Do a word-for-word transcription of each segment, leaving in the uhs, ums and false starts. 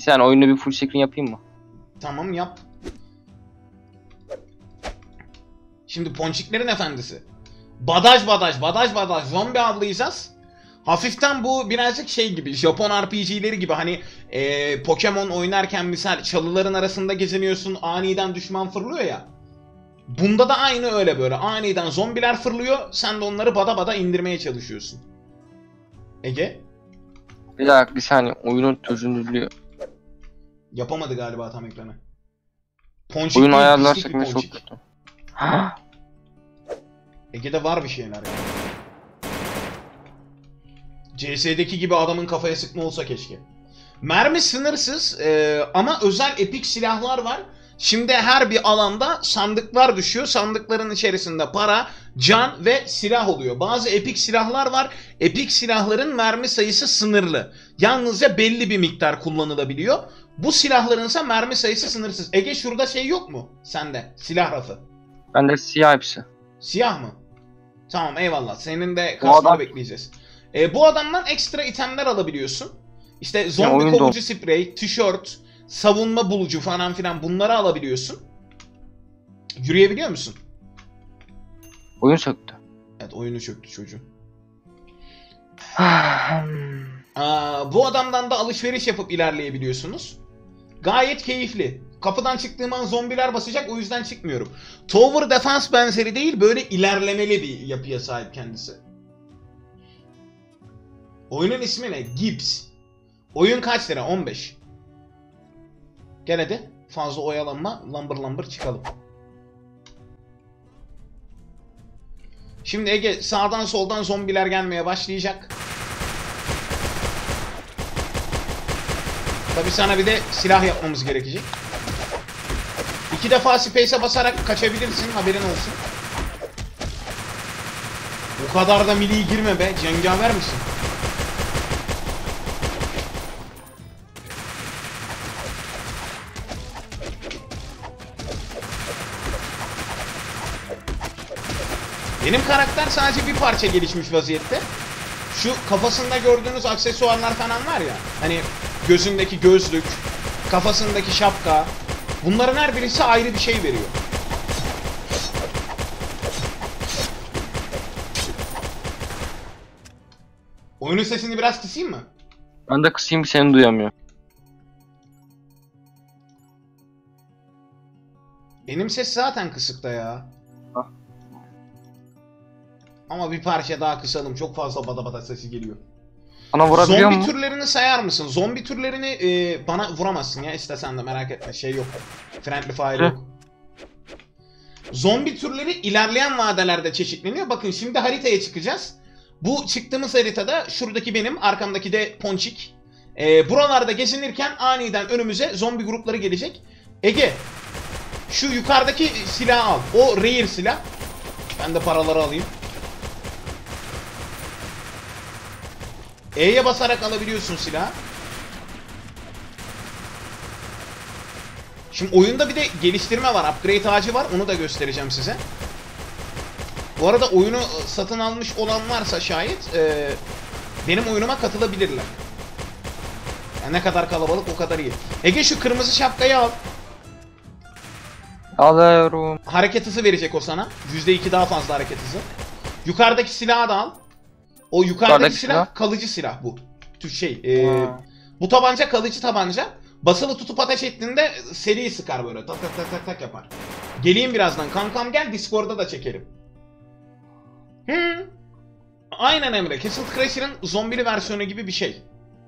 Bir saniye oyunu bir full screen yapayım mı? Tamam yap. Şimdi Ponçiklerin Efendisi. Badaj badaj badaj badaj zombi avlayacağız. Hafiften bu birazcık şey gibi, Japon R P G'leri gibi, hani e, Pokemon oynarken misal çalıların arasında geziniyorsun, aniden düşman fırlıyor ya. Bunda da aynı öyle, böyle aniden zombiler fırlıyor, sen de onları bada bada indirmeye çalışıyorsun. Ege? Bir dakika, bir saniye, oyunun çözünürlüğü. Yapamadı galiba tam ekranı. Ponçik Oyun değil, ayarlarsak pislik bir ne çok ponçik. kötü. Ege'de var bir şeyler ya. C S'deki gibi adamın kafaya sıkma olsa keşke. Mermi sınırsız e, ama özel epik silahlar var. Şimdi her bir alanda sandıklar düşüyor. Sandıkların içerisinde para, can ve silah oluyor. Bazı epik silahlar var. Epik silahların mermi sayısı sınırlı. Yalnızca belli bir miktar kullanılabiliyor. Bu silahların ise mermi sayısı sınırsız. Ege şurada şey yok mu sende? Silah rafı. Bende siyah hepsi. Siyah mı? Tamam eyvallah. Senin de Bu kasmanı adam- bekleyeceğiz. E, bu adamdan ekstra itemler alabiliyorsun. İşte zombi oyunda kovucu sprey, tişört, savunma bulucu falan filan, bunları alabiliyorsun. Yürüyebiliyor musun? Oyun söktü. Evet, oyunu çöktü çocuğun. Aa, bu adamdan da alışveriş yapıp ilerleyebiliyorsunuz. Gayet keyifli. Kapıdan çıktığım an zombiler basacak, o yüzden çıkmıyorum. Tower Defense benzeri değil, böyle ilerlemeli bir yapıya sahip kendisi. Oyunun ismi ne? Gibbs. Oyun kaç lira? on beş. Gel hadi. Fazla oyalanma. Lambır lambır çıkalım. Şimdi Ege, sağdan soldan zombiler gelmeye başlayacak. Tabi sana bir de silah yapmamız gerekecek. İki defa space'e basarak kaçabilirsin, haberin olsun. O kadar da milli girme be, cengaver misin? Benim karakter sadece bir parça gelişmiş vaziyette. Şu kafasında gördüğünüz aksesuarlar falan var ya, hani gözündeki gözlük, kafasındaki şapka, bunların her birisi ayrı bir şey veriyor. Oyunun sesini biraz kısayım mı? Ben de kısayım, seni duyamıyor. Benim ses zaten kısıkta ya. Hah. Ama bir parça daha kısalım, çok fazla bada bada sesi geliyor. Bana vurabiliyor Zombi mu? türlerini sayar mısın? Zombi türlerini e, bana vuramazsın ya, istesen de, merak etme, şey yok. Friendly fire yok. Zombi türleri ilerleyen vadelerde çeşitleniyor. Bakın şimdi haritaya çıkacağız. Bu çıktığımız haritada şuradaki benim, arkamdaki de Ponçik. E, buralarda gezinirken aniden önümüze zombi grupları gelecek. Ege, şu yukarıdaki silahı al. O rare silah. Ben de paraları alayım. E'ye basarak alabiliyorsun silahı. Şimdi oyunda bir de geliştirme var, upgrade ağacı var, onu da göstereceğim size. Bu arada oyunu satın almış olan varsa şayet e, benim oyunuma katılabilirler. Yani ne kadar kalabalık o kadar iyi. Ege, şu kırmızı şapkayı al. Alıyorum. Hareket hızı verecek o sana. yüzde iki daha fazla hareket hızı. Yukarıdaki silahı da al. O yukarıdaki Yukarıdaki silah, silah? kalıcı silah bu. Tür şey. E, Ha. bu tabanca kalıcı tabanca. Basılı tutup ateş ettiğinde seri sıkar böyle. Tak tak tak tak tak yapar. Geleyim birazdan. Kankam gel, Discord'da da çekelim. Hı. Aynen Emre. Castle Crasher'ın zombili versiyonu gibi bir şey.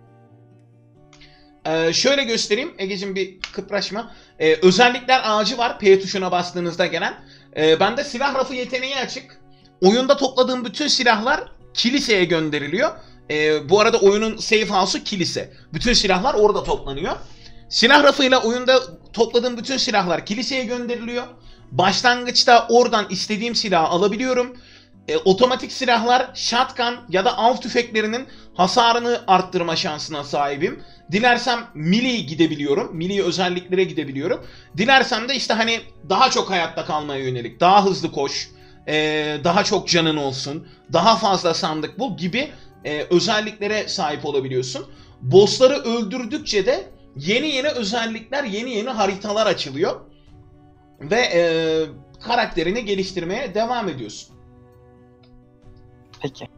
Ee, şöyle göstereyim. Ege'cim bir kıpraşma. Ee, özellikler ağacı var. P tuşuna bastığınızda gelen. Ee, bende silah rafı yeteneği açık. Oyunda topladığım bütün silahlar kiliseye gönderiliyor. Ee, bu arada oyunun safe house'u kilise. Bütün silahlar orada toplanıyor. Silah rafıyla oyunda topladığım bütün silahlar kiliseye gönderiliyor. Başlangıçta oradan istediğim silahı alabiliyorum. E, otomatik silahlar, shotgun ya da av tüfeklerinin hasarını arttırma şansına sahibim. Dilersem melee gidebiliyorum. Melee özelliklere gidebiliyorum. Dilersem de işte hani daha çok hayatta kalmaya yönelik, daha hızlı koş, e, daha çok canın olsun, daha fazla sandık bul gibi e, özelliklere sahip olabiliyorsun. Bossları öldürdükçe de yeni yeni özellikler, yeni yeni haritalar açılıyor. Ve e, karakterini geliştirmeye devam ediyorsun. Peki.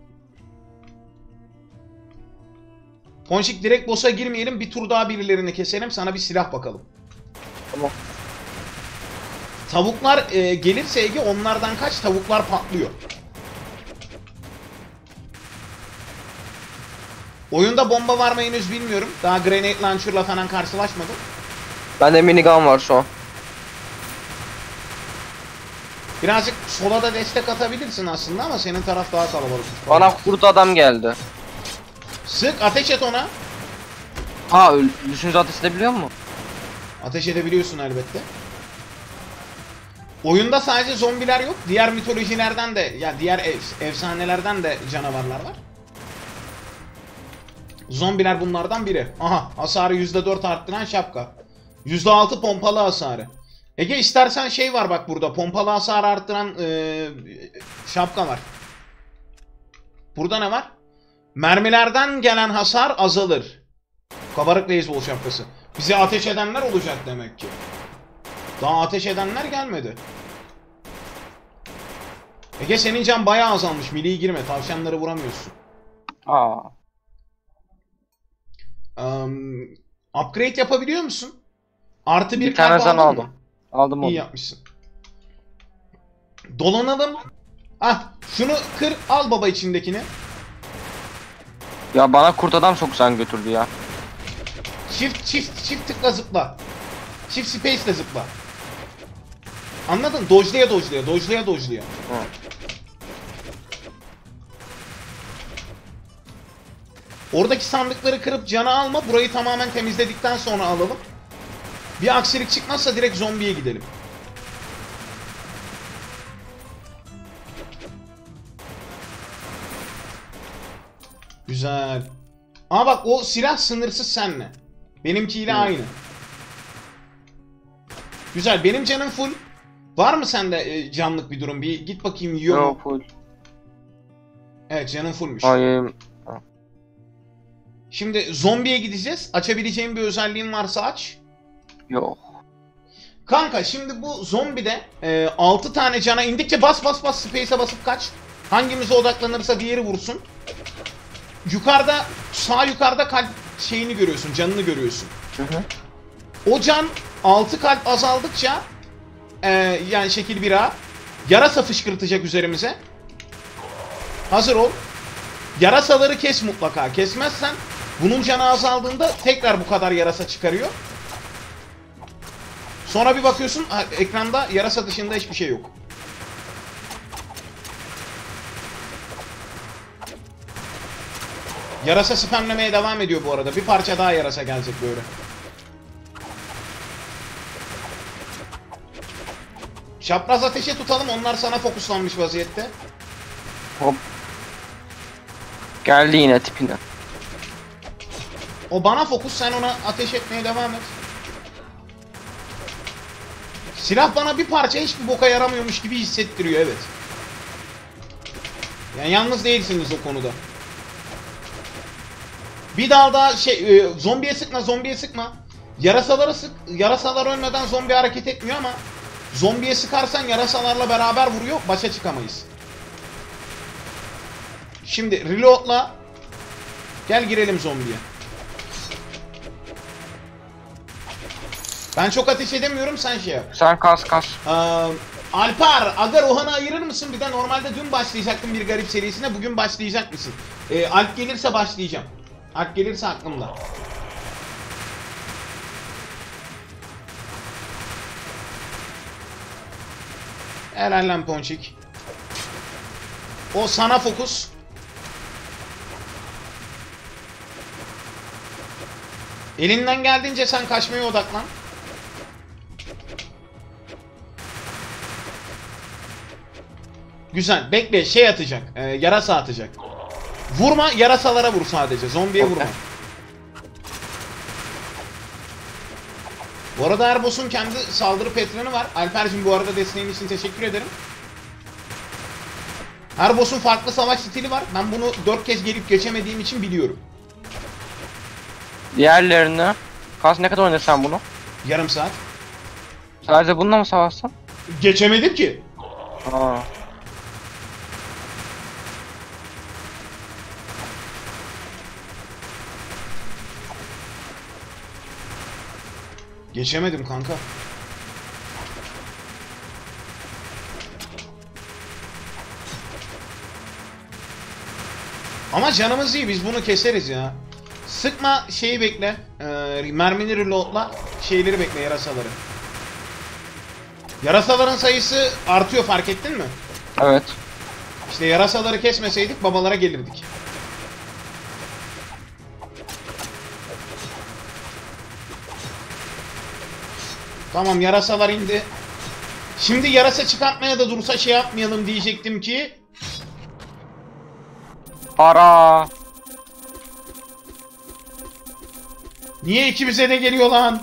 Ponçik, direkt boss'a girmeyelim. Bir tur daha birilerini keselim. Sana bir silah bakalım. Tamam. Tavuklar e, gelirse Ege, onlardan kaç, tavuklar patlıyor. Oyunda bomba var mı henüz bilmiyorum. Daha grenade launcher'la falan karşılaşmadım. Bende minigun var şu an. Birazcık sola da destek atabilirsin aslında ama senin taraf daha kalabalık. Bana kurt adam geldi. Sık, ateş et ona. Ha, öl düşünce ateş edebiliyor mu? Ateş edebiliyorsun elbette. Oyunda sadece zombiler yok. Diğer mitolojilerden de, ya yani diğer ev, efsanelerden de canavarlar var. Zombiler bunlardan biri. Aha, hasarı yüzde dört arttıran şapka. yüzde altı pompalı hasarı. Ege, istersen şey var bak burada. Pompalı hasarı arttıran ee, şapka var. Burada ne var? Mermilerden gelen hasar azalır. Kabarık beyzbol şapkası. Bize ateş edenler olacak demek ki. Daha ateş edenler gelmedi. Ege, senin can bayağı azalmış. Mili'ye girme. Tavşanları vuramıyorsun. Aa. Um, upgrade yapabiliyor musun? Artı bir, Bir tane kalp can aldın aldım. mı? Aldım onu. İyi yapmışsın. Dolanalım. Ah, şunu kır, al baba içindekini. Ya bana kurt adam çok can götürdü ya. Çift çift çift tıkla zıpla. Çift space ile zıpla. Anladın? Dodge'laya dodge'laya, dodge'laya dodge'laya. Hı. Oradaki sandıkları kırıp canı alma. Burayı tamamen temizledikten sonra alalım. Bir aksilik çıkmazsa direkt zombiye gidelim. Güzel. Ama bak, o silah sınırsız senle. Benimkiyle Hı. aynı. Güzel. Benim canım full. Var mı sende e, canlık bir durum? Bir git bakayım, yiyor mu? Yok full. Evet, canım fullmuş. Hayır. Şimdi zombiye gideceğiz. Açabileceğim bir özelliğin varsa aç. Yok. Kanka, şimdi bu zombide e, altı tane cana indikçe bas bas bas space'e basıp kaç. Hangimize odaklanırsa diğeri vursun. Yukarıda, sağ yukarıda kalp şeyini görüyorsun, canını görüyorsun. Hı hı. O can altı kalp azaldıkça e, yani şekil bir A yarasa fışkırtacak üzerimize. Hazır ol. Yarasaları kes mutlaka. Kesmezsen bunun canı azaldığında tekrar bu kadar yarasa çıkarıyor. Sonra bir bakıyorsun ekranda yarasa dışında hiçbir şey yok. Yarasa spamlemeye devam ediyor bu arada. Bir parça daha yarasa gelecek böyle. Çapraz ateşe tutalım. Onlar sana fokuslanmış vaziyette. Hop. Geldi yine tipine. O bana fokus, sen ona ateş etmeye devam et. Silah bana bir parça hiçbir boka yaramıyormuş gibi hissettiriyor, evet. Yani yalnız değilsiniz o konuda. Bir dal daha şey, e, zombiye sıkma, zombiye sıkma. Yarasaları sık, yarasalar ölmeden zombi hareket etmiyor ama zombiye sıkarsan yarasalarla beraber vuruyor, başa çıkamayız. Şimdi reload'la gel girelim zombiye. Ben çok ateş edemiyorum, sen şey yap. Sen kas kas. Ee, Alpar, Aga Rohan'ı ayırır mısın? Bir de normalde dün başlayacaktım bir garip serisine, bugün başlayacak mısın? Ee, Alp gelirse başlayacağım. Alp gelirse aklımda. Helal lan Ponçik. O sana fokus. Elinden geldiğince sen kaçmaya odaklan. Güzel. Bekle, şey atacak. E, yarasa atacak. Vurma, yarasalara vur sadece. Zombiye vurma. Bu arada her boss'un kendi saldırı pattern'ı var. Alper'cim bu arada desteğin için teşekkür ederim. Her boss'un farklı savaş stili var. Ben bunu dört kez gelip geçemediğim için biliyorum. Diğerlerini Defans ne kadar oynarsan bunu? Yarım saat. Sadece bununla mı savaşsın? Geçemedim ki. Aa. Geçemedim kanka. Ama canımız iyi, biz bunu keseriz ya. Sıkma şeyi bekle. Ee, mermini reloadla, şeyleri bekle, yarasaları. Yarasaların sayısı artıyor, fark ettin mi? Evet. İşte yarasaları kesmeseydik babalara gelirdik. Tamam, yarasalar indi. Şimdi yarasa çıkartmaya da dursa şey yapmayalım diyecektim ki. Para. Niye ikimize de geliyor lan?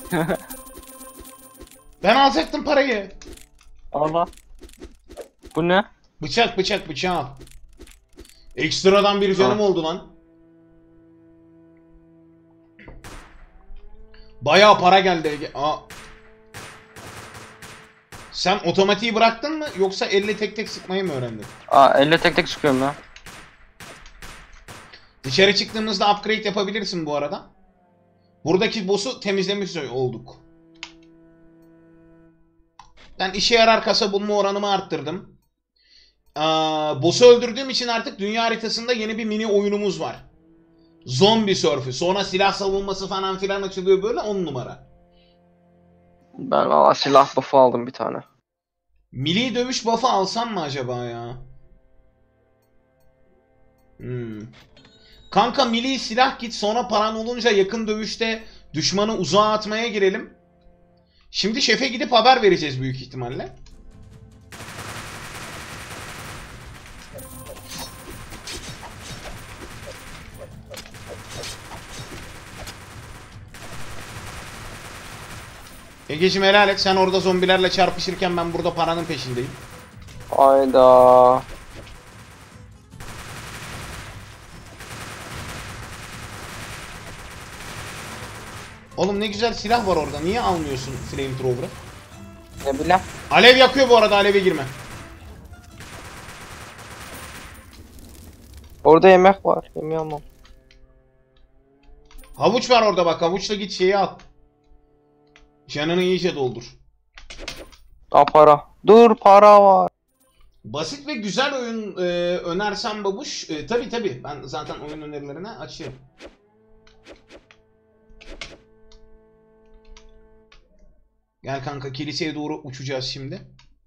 Ben alacaktım parayı. Allah. Bu ne? Bıçak bıçak bıçağı al. Ekstradan bir canım Ha. oldu lan. Bayağı para geldi Ege. Aa. Sen otomatiği bıraktın mı yoksa elle tek tek sıkmayı mı öğrendin? Aa, elle tek tek sıkıyorum ya. Dışarı çıktığımızda upgrade yapabilirsin bu arada. Buradaki boss'u temizlemiş olduk. Ben işe yarar kasa bulma oranımı arttırdım. Aa, boss'u öldürdüğüm için artık dünya haritasında yeni bir mini oyunumuz var. Zombi sörfü. Sonra silah savunması falan filan açılıyor, böyle on numara. Ben valla silah buff'u aldım bir tane. Milli dövüş buff'ı alsam mı acaba ya? Hmm. Kanka milli silah git, sonra paran olunca yakın dövüşte düşmanı uzağa atmaya girelim. Şimdi şefe gidip haber vereceğiz büyük ihtimalle. Egeciğim helal et, sen orada zombilerle çarpışırken ben burada paranın peşindeyim. Hayda. Oğlum ne güzel silah var orada, niye almıyorsun flamethrower'ı? Ne bileyim. Alev yakıyor bu arada, aleve girme. Orada yemek var. Yemeği almam. Havuç var orada bak, havuçla git şeyi al. Canını iyice doldur. Aa, para. Dur, para var. Basit ve güzel oyun e, önersem babuş. E, tabi tabi, ben zaten oyun önerilerine açıyorum. Gel kanka, kiliseye doğru uçacağız şimdi.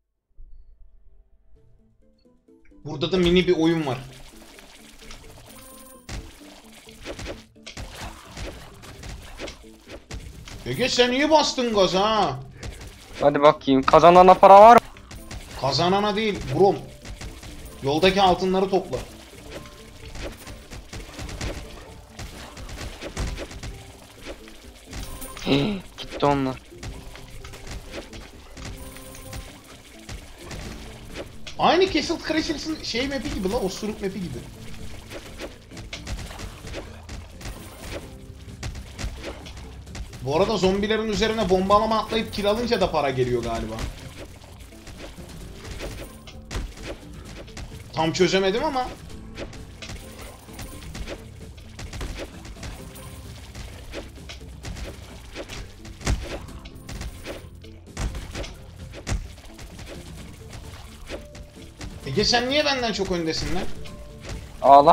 Burada da mini bir oyun var. Ege sen iyi bastın gaza ha. Hadi bakayım. Kazanana para var mı? Kazanana değil brom. Yoldaki altınları topla. Gitti onlar. Aynı Castle Crashers'ın şey map'i gibi la, osuruk map'i gibi. Bu arada zombilerin üzerine bombalama atlayıp kill alınca da para geliyor galiba. Tam çözemedim ama. Ege sen niye benden çok öndesin lan? Ağla.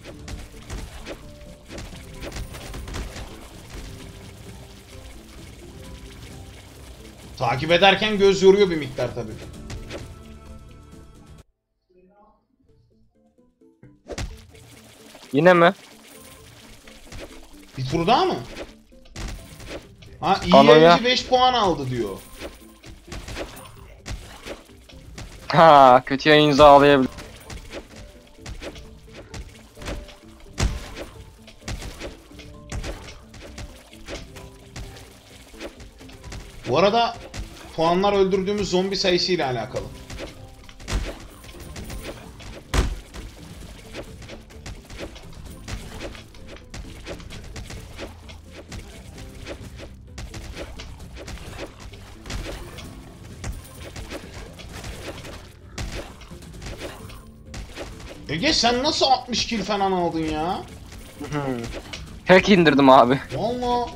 Takip ederken göz yoruyor bir miktar tabii. Yine mi? Bir tur daha mı? Ha iyi Kanoya. yayıncı beş puan aldı diyor. Ha, kötü yayın ağlayabilir. Bu arada puanlar öldürdüğümüz zombi sayısıyla alakalı. Ege sen nasıl altmış kill falan aldın ya? Hack indirdim abi. Vallahi.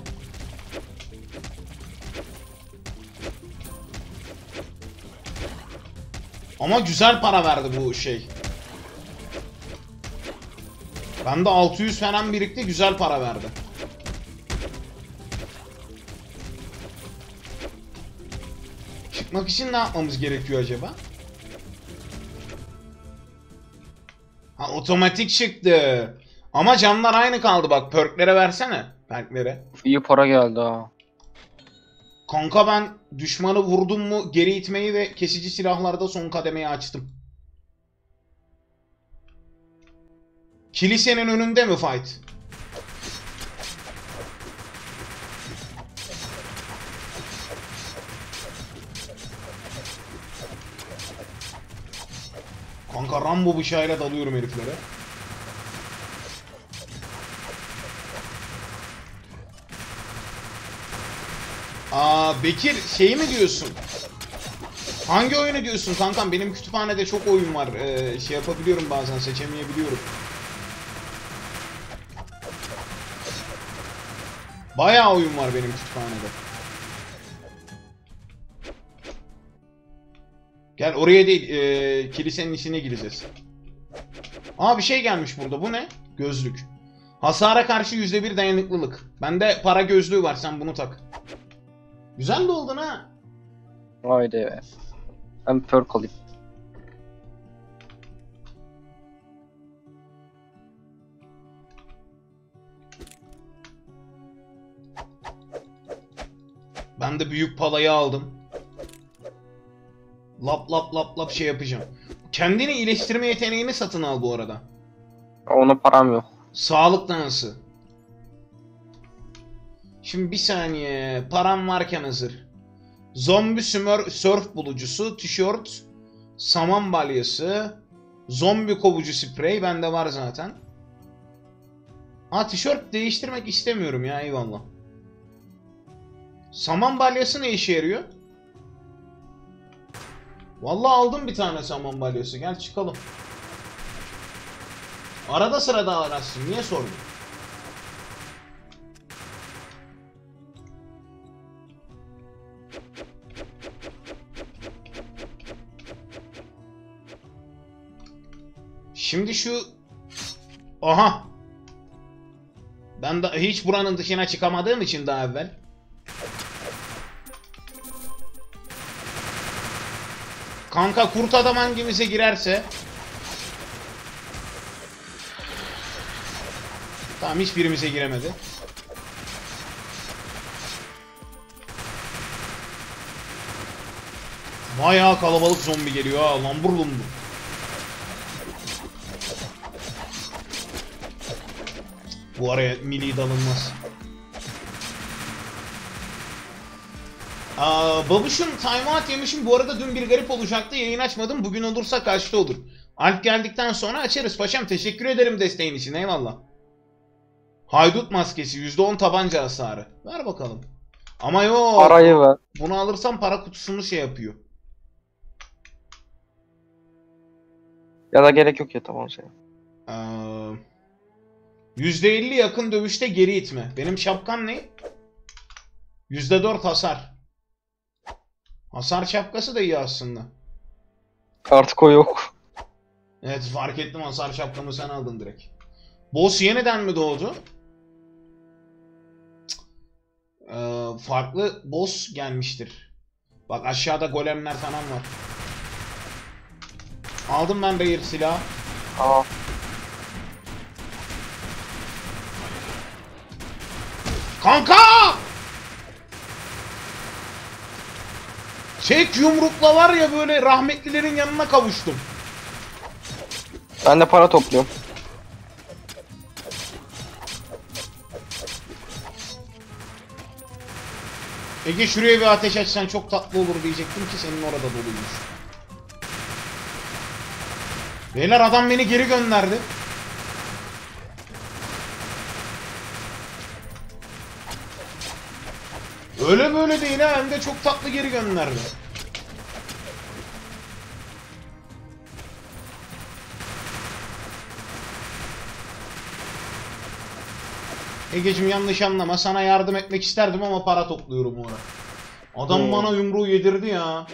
Ama güzel para verdi bu şey. Bende altı yüz falan birikti, güzel para verdi. Çıkmak için ne yapmamız gerekiyor acaba? Ha, otomatik çıktı. Ama canlar aynı kaldı bak, perklere versene. Perklere. İyi para geldi ha. Kanka ben düşmanı vurdum mu geri itmeyi ve kesici silahlarda son kademeyi açtım. Kilisenin önünde mi fight? Kanka Rambo bıçağıyla dalıyorum heriflere. Aa Bekir şeyi mi diyorsun? Hangi oyunu diyorsun kankam? Benim kütüphanede çok oyun var. Ee, şey yapabiliyorum bazen, seçemeyebiliyorum. Bayağı oyun var benim kütüphanede. Gel oraya değil, ee, kilisenin içine gireceğiz. Aa bir şey gelmiş burada, bu ne? Gözlük. Hasara karşı yüzde bir dayanıklılık. Bende para gözlüğü var, sen bunu tak. Güzel de oldun ha. Haydi be. Ben perk alayım. Ben de büyük palayı aldım. Lap lap lap lap şey yapacağım. Kendini iyileştirme yeteneğini satın al bu arada. Ona param yok. Sağlık dansı. Şimdi bir saniye. Param varken hazır. Zombi sümör, surf bulucusu, tişört, saman balyası, zombi kovucu sprey bende var zaten. Ha tişört değiştirmek istemiyorum ya, eyvallah. Saman balyası ne işe yarıyor? Vallahi aldım bir tane saman balyası. Gel çıkalım. Arada sırada ararsın. Niye sordun? Şimdi şu... Aha! Ben de hiç buranın dışına çıkamadığım için daha evvel. Kanka kurt adam hangimize girerse... Tamam, hiçbirimize giremedi. Bayağı kalabalık zombi geliyor ha, lambur lumbur. Bu araya milli dalınmaz. Aa, babuşum timeout yemişim. Bu arada dün bir garip olacaktı. Yayın açmadım. Bugün olursa kaçta olur? Alp geldikten sonra açarız paşam. Teşekkür ederim desteğin için. Eyvallah. Haydut maskesi. yüzde on tabanca hasarı. Ver bakalım. Ama yok. Parayı ver. Bunu alırsam para kutusunu şey yapıyor. Ya da gerek yok ya, tamam şey. Ee, yüzde elli yakın dövüşte geri itme. Benim şapkam ne? yüzde dört hasar. Hasar şapkası da iyi aslında. Artık o yok. Evet fark ettim, hasar şapkamı sen aldın direkt. Boss yeniden mi doğdu? Ee, farklı boss gelmiştir. Bak aşağıda golemler falan var. Aldım ben Rare silah. Aa. Kanka! Çek yumrukla var ya, böyle rahmetlilerin yanına kavuştum. Ben de para topluyorum. Ege şuraya bir ateş açsan çok tatlı olur diyecektim ki senin orada doluymuş. Beyler adam beni geri gönderdi. Öyle böyle değil ha, hem de çok tatlı geri gönderdi. Egeciğim yanlış anlama. Sana yardım etmek isterdim ama para topluyorum o ara. Adam Hmm. bana yumruğu yedirdi ya.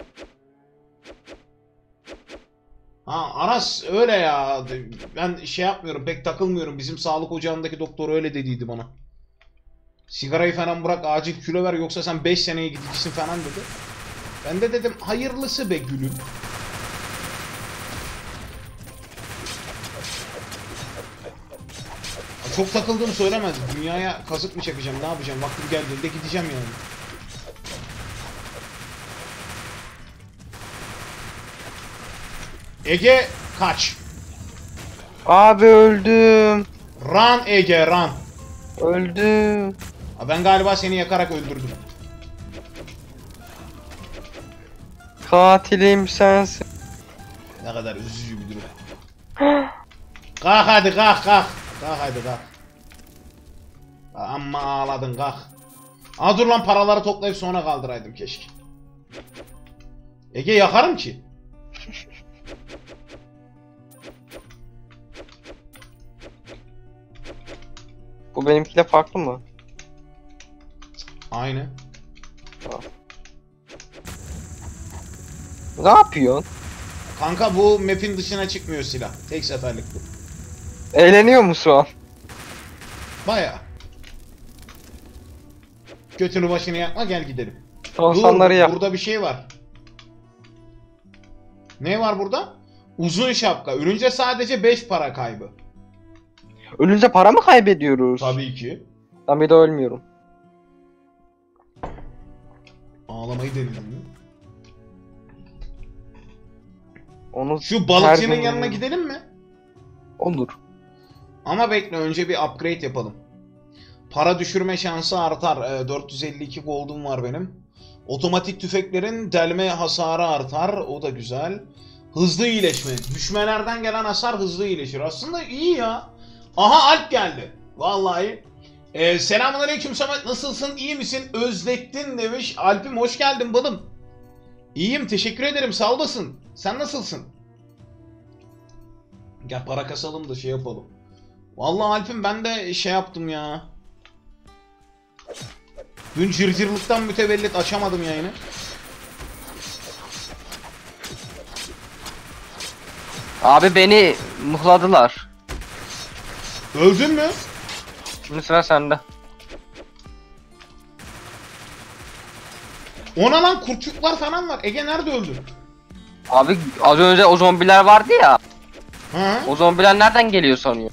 Ha Aras öyle ya. Ben şey yapmıyorum, pek takılmıyorum. Bizim sağlık ocağındaki doktor öyle dediydi bana. Sigarayı falan bırak, acil kilo ver yoksa sen beş seneye gideceksin falan dedi. Ben de dedim hayırlısı be gülüm. Çok takıldığımı söylemez. Dünyaya kazık mı çakacağım, ne yapacağım? Vaktim geldiğinde gideceğim yani. Ege kaç. Abi öldüm. Run Ege run. Öldüm. Ha, ben galiba seni yakarak öldürdüm. Katilim sensin. Ne kadar üzücü bir durum. Kalk hadi kalk kalk. Kalk hadi kalk. Amma ağladın kalk. Aa dur lan, paraları toplayıp sonra kaldıraydım keşke. Ege yakarım ki. Bu benimkiyle farklı mı? Aynı. Ne yapıyorsun? Kanka bu map'in dışına çıkmıyor silah. Tek seferlik bu. Eğleniyor musun şu an? Baya. Götünü başını yakma, gel gidelim. Tavşanları yap. Burada bir şey var. Ne var burada? Uzun şapka. Ürünce sadece beş para kaybı. Ölünce para mı kaybediyoruz? Tabii ki. Ben bir de ölmüyorum. Ağlamayı denedin mi? Onu Şu balıkçının her gün- yanına gidelim mi? Olur. Ama bekle, önce bir upgrade yapalım. Para düşürme şansı artar. Ee, dört yüz elli iki gold'um var benim. Otomatik tüfeklerin delme hasarı artar. O da güzel. Hızlı iyileşme. Düşmelerden gelen hasar hızlı iyileşir. Aslında iyi ya. Aha Alp geldi. Vallahi. Ee, Selamünaleyküm Samet. Nasılsın? İyi misin? Özlettin demiş. Alp'im hoş geldin balım. İyiyim. Teşekkür ederim. Sağ olasın. Sen nasılsın? Gel para kasalım da şey yapalım. Vallahi Alp'im ben de şey yaptım ya. Dün cırcırlıktan mütevellit açamadım yayını. Abi beni mıhladılar. Öldün mü? Şimdi sıra sende. Ona lan kurtçuklar falan var. Ege nerede öldün? Abi az önce o zombiler vardı ya. Hı? O zombiler nereden geliyor sanıyor?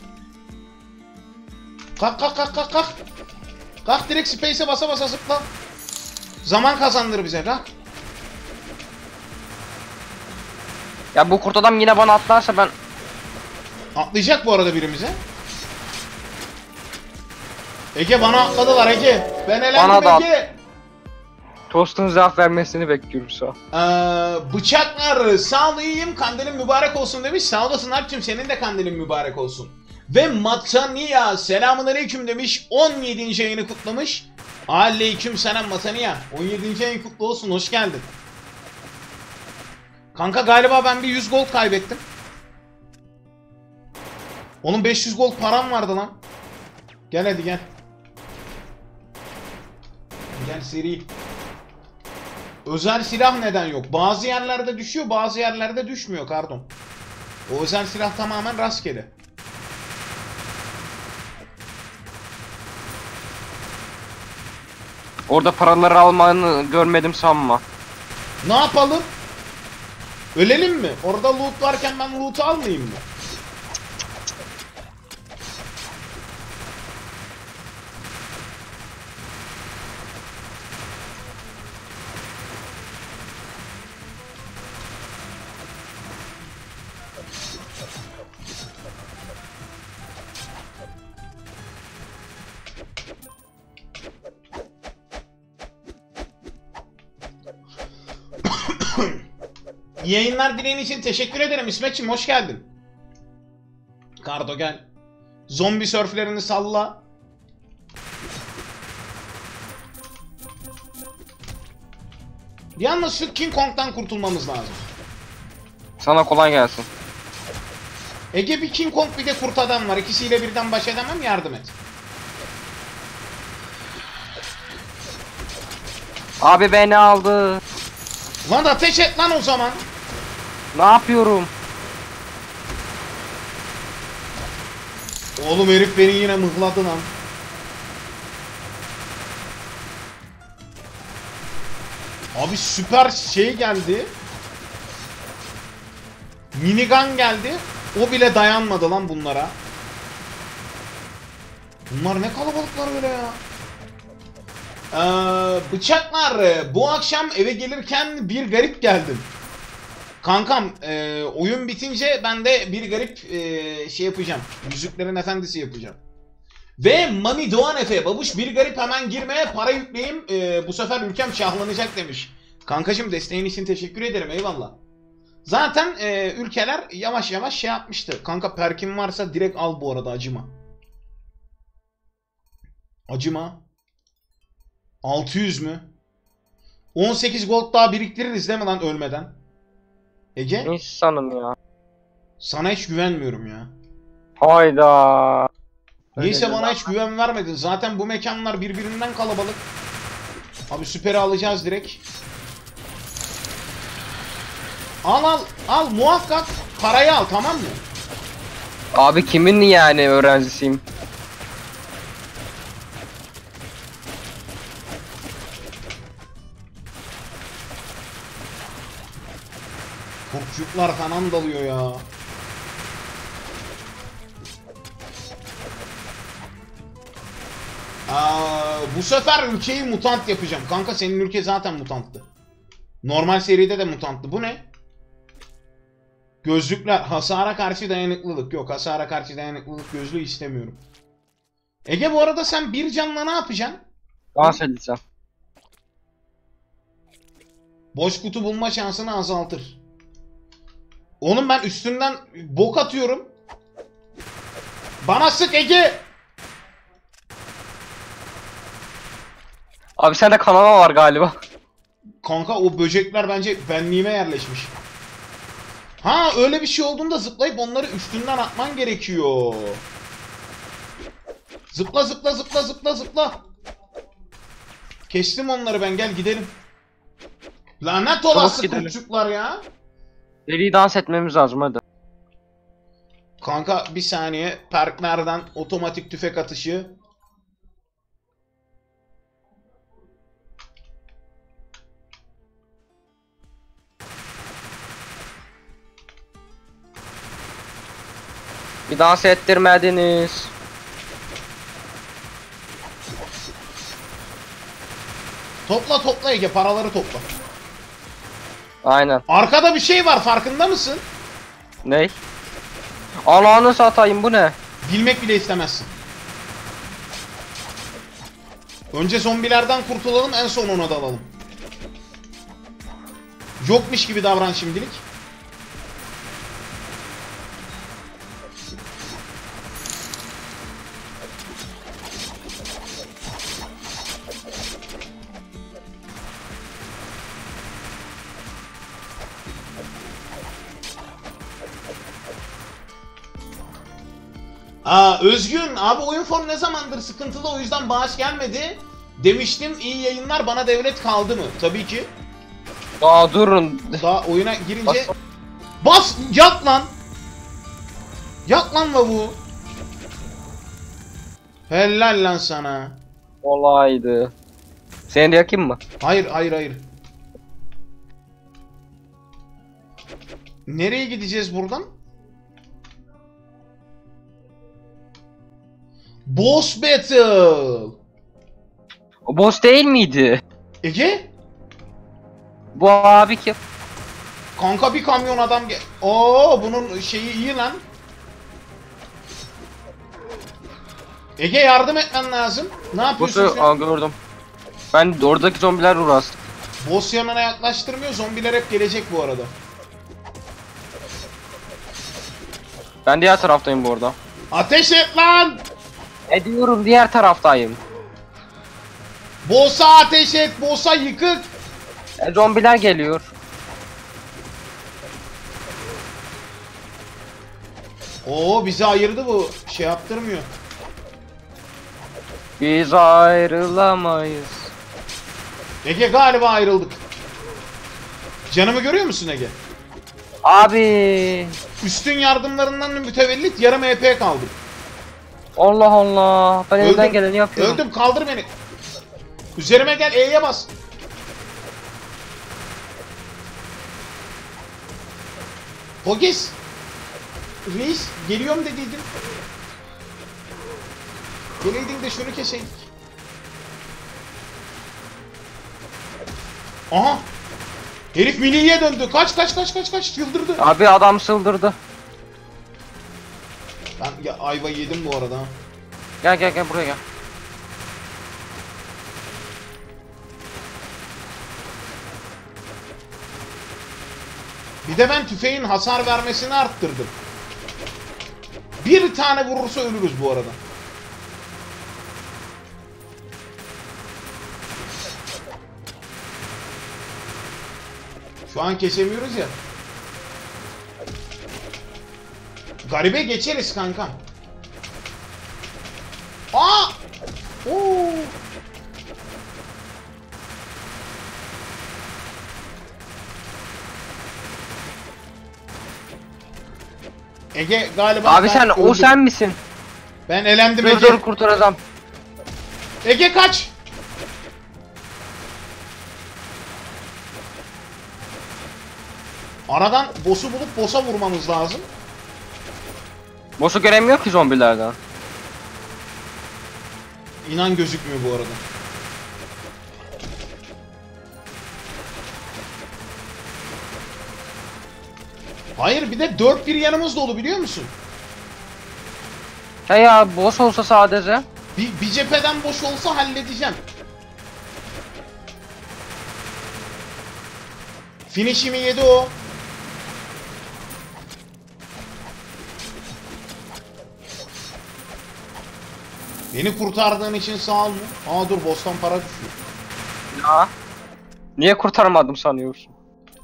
Kalk kalk kalk kalk kalk. Kalk direkt space'e basa basa zıpla. Zaman kazandır bize kalk. Ya bu kurt adam yine bana atlarsa ben... Atlayacak bu arada birimize. Ege bana atladılar Ege. Ben elendim Bana da Ege. Tost'un cevap vermesini bekliyorum şu an. Ee, bıçaklar sağ ol iyiyim, kandilin mübarek olsun demiş. Sağ olasın Alp'cim, senin de kandilin mübarek olsun. Ve Matania selamünaleyküm demiş. on yedinci yayını kutlamış. Aleyküm selam Matania. on yedinci yayın kutlu olsun, hoş geldin. Kanka galiba ben bir yüz gold kaybettim. Onun beş yüz gold param vardı lan. Gel hadi gel. Gel seri. Özel silah neden yok? Bazı yerlerde düşüyor, bazı yerlerde düşmüyor pardon. O özel silah tamamen rastgele. Orada paraları almanı görmedim sanma. Ne yapalım? Ölelim mi? Orada loot varken ben loot'u almayayım mı? Yayınlar dileğin için teşekkür ederim İsmetciğim, hoş geldin. Kardo gel. Zombi sörflerini salla. Yalnız şu King Kong'dan kurtulmamız lazım. Sana kolay gelsin. Ege bir King Kong bir de kurt adam var. İkisiyle birden baş edemem, yardım et. Abi beni aldı. Lan ateş et lan o zaman. Ne yapıyorum? Oğlum herif beni yine mıhladı lan. Abi süper şey geldi. Minigun geldi. O bile dayanmadı lan bunlara. Bunlar ne kalabalıklar öyle ya. Ee, bıçaklar. Bu akşam eve gelirken bir garip geldim. Kankam e, oyun bitince ben de bir garip e, şey yapacağım. Yüzüklerin Efendisi yapacağım. Ve Mami Doğan Efe, babuş bir garip hemen girmeye para yükleyeyim. E, bu sefer ülkem şahlanacak demiş. Kankacım desteğin için teşekkür ederim, eyvallah. Zaten e, ülkeler yavaş yavaş şey yapmıştı. Kanka perkin varsa direkt al bu arada, acıma. Acıma. altı yüz mü? on sekiz gold daha biriktiririz değil mi lan ölmeden? Ege? Ne sanım ya? Sana hiç güvenmiyorum ya. Hayda. Neyse Öyle bana de- hiç güven vermedin. Zaten bu mekanlar birbirinden kalabalık. Abi süperi alacağız direkt. Al al al muhakkak parayı al, tamam mı? Abi kimin yani öğrencisiyim? Kurtçuklar falan dalıyor ya. Aa, bu sefer ülkeyi mutant yapacağım. Kanka senin ülke zaten mutanttı. Normal seride de mutanttı. Bu ne? Gözlükler. Hasara karşı dayanıklılık. Yok, hasara karşı dayanıklılık gözlüğü istemiyorum. Ege bu arada sen bir canla ne yapacaksın? Dans edeceğim. Boş kutu bulma şansını azaltır. Oğlum ben üstünden bok atıyorum. Bana sık Ege. Abi sende kanama var galiba. Kanka o böcekler bence benliğime yerleşmiş. Ha öyle bir şey olduğunda zıplayıp onları üstünden atman gerekiyor. Zıpla zıpla zıpla zıpla zıpla. Kestim onları ben, gel gidelim. Lanet olası gidelim. kurtçuklar ya. Deli dans etmemiz lazım hadi. Kanka bir saniye, perklerden otomatik tüfek atışı. Bir dans ettirmediniz. Topla topla Ege, paraları topla. Aynen. Arkada bir şey var, farkında mısın? Ney? Ananı satayım, bu ne? Bilmek bile istemezsin. Önce zombilerden kurtulalım, en son ona dalalım. Yokmuş gibi davran şimdilik. Aa, Özgün abi, oyun formu ne zamandır sıkıntılı, o yüzden bağış gelmedi. Demiştim, iyi yayınlar, bana devlet kaldı mı? Tabii ki. Aa durun. Daha oyuna girince... Bas. Bas! Yat lan! Yat lan lavuğu! Helal lan sana. Olaydı. Seni de yakayım mı? Hayır hayır hayır. Nereye gideceğiz buradan? Boss Battle! O boss değil miydi? Ege? Bu abi kim? Kanka bir kamyon adam gel. Oo, bunun şeyi iyi lan. Ege yardım etmen lazım. Ne yapıyorsun Boss'u şu an? aa, gördüm. Ben oradaki zombiler uğraştım. Boss yanına yaklaştırmıyor. Zombiler hep gelecek bu arada. Ben diğer taraftayım bu arada. Ateş et lan! Ediyorum, diğer taraftayım. Boss'a ateş et. Boss'a yıkık. E, zombiler geliyor. Oo, bizi ayırdı bu. Şey Ege galiba ayrıldık. Canımı görüyor musun Ege? Abi. Üstün yardımlarından mütevellit yarım E P kaldım. Allah Allah. Ben Öldüm. elimden geleni yapıyorum. Öldüm, kaldır beni. Üzerime gel, E'ye bas. Hogis. Reis geliyorum dediydin. Geleydin de şunu keseydik. Aha. Herif milliye döndü. Kaç kaç kaç kaç kaç çıldırdı. Abi adam sıldırdı. Ben ya ayva yedim bu arada. Gel gel gel buraya gel. Bir de ben tüfeğin hasar vermesini arttırdım. Bir tane vurursa ölürüz bu arada. Şu an kesemiyoruz ya. Garibe geçeriz kanka. Aa! Oo! Ege galiba... Abi sen o öldüm. sen misin? Ben elendim Dur Ege. dur kurtaracağım. Ege kaç! Aradan boss'u bulup boss'a vurmamız lazım. Boss'u göremiyor ki zombilerden. İnan gözükmüyor bu arada. Hayır, bir de dört bir yanımız dolu biliyor musun? He ya boss olsa sadece. Bir, bir cepheden boş olsa halledeceğim. Finish'imi yedi o. Beni kurtardığın için sağ ol mu? Aa dur, boss'tan para düşüyor. Ya. Niye kurtarmadım sanıyorsun?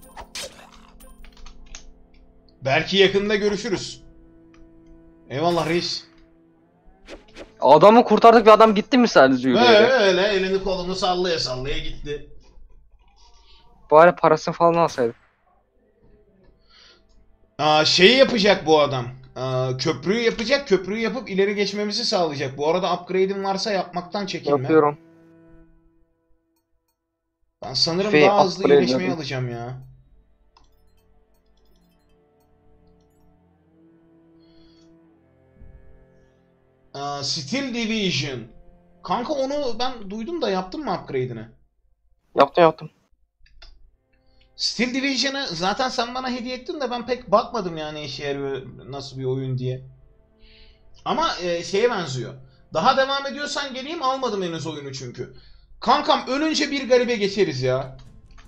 Belki yakında görüşürüz. Eyvallah reis. Adamı kurtardık ve adam gitti mi sadece Öyle yürüyerek? öyle elini kolunu sallaya sallaya gitti. Bari parasını falan alsaydık. Aa, şeyi yapacak bu adam. Aa, köprüyü yapacak. Köprüyü yapıp ileri geçmemizi sağlayacak. Bu arada upgrade'in varsa yapmaktan çekinme. Yapıyorum. Ben sanırım Şey, daha hızlı upgrade iyileşmeyi yapayım. alacağım ya. Aa, Steel Division. Kanka onu ben duydum da yaptın mı upgrade'ini? Yaptım yaptım. Steel Division'ı zaten sen bana hediye ettin de ben pek bakmadım yani işe yarıyor nasıl bir oyun diye. Ama e, şeye benziyor. Daha devam ediyorsan geleyim, almadım henüz oyunu çünkü. Kankam ölünce bir garibe geçeriz ya.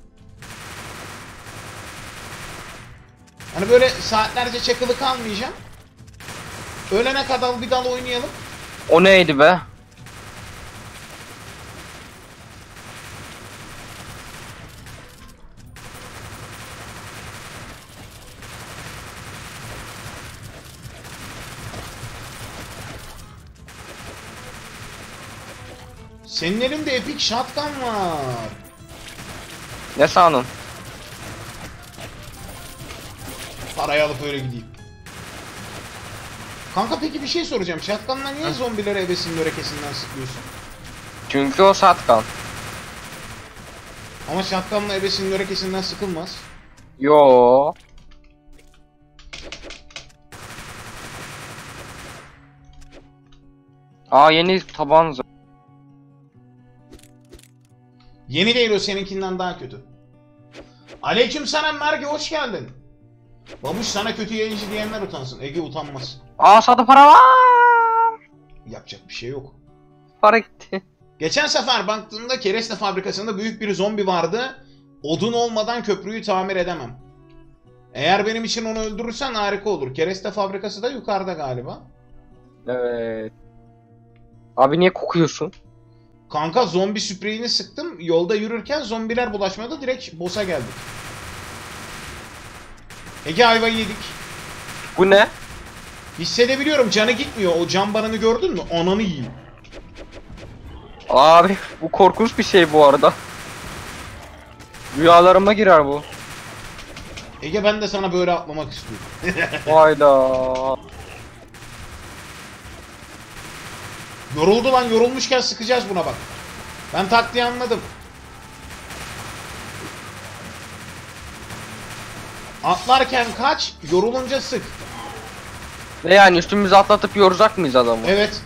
Hani böyle saatlerce çakılı kalmayacağım. Ölene kadar bir dal oynayalım. O neydi be? Senin elinde epic shotgun var. Ne sandın? Parayı alıp öyle gideyim. Kanka peki bir şey soracağım. Shotgun'la niye zombileri ebesinin örekesinden sıkıyorsun? Çünkü o satkan. Ama shotgun'la ebesinin örekesinden sıkılmaz. Yo. Aa yeni tabanca. Yeni değil, o seninkinden daha kötü. Aleykümselam Merge, hoş geldin. Babuş sana kötü yayıncı diyenler utansın. Ege utanmaz. Aa sağda para var. Yapacak bir şey yok. Para gitti. Geçen sefer baktığımda kereste fabrikasında büyük bir zombi vardı. Odun olmadan köprüyü tamir edemem. Eğer benim için onu öldürürsen harika olur. Kereste fabrikası da yukarıda galiba. Evet. Abi niye kokuyorsun? Kanka zombi spreyini sıktım. Yolda yürürken zombiler bulaşmadı. Direkt boss'a geldik. Ege ayvayı yedik. Bu ne? Hissedebiliyorum, canı gitmiyor. O can barını gördün mü? Ananı yiyeyim. Abi bu korkunç bir şey bu arada. Rüyalarıma girer bu. Ege ben de sana böyle atlamak istiyorum. Hayda. Yoruldu lan, yorulmuşken sıkacağız buna bak. Ben taktiği anladım. Atlarken kaç, yorulunca sık. Ve yani üstümüze atlatıp yoracak mıyız adamı? Evet.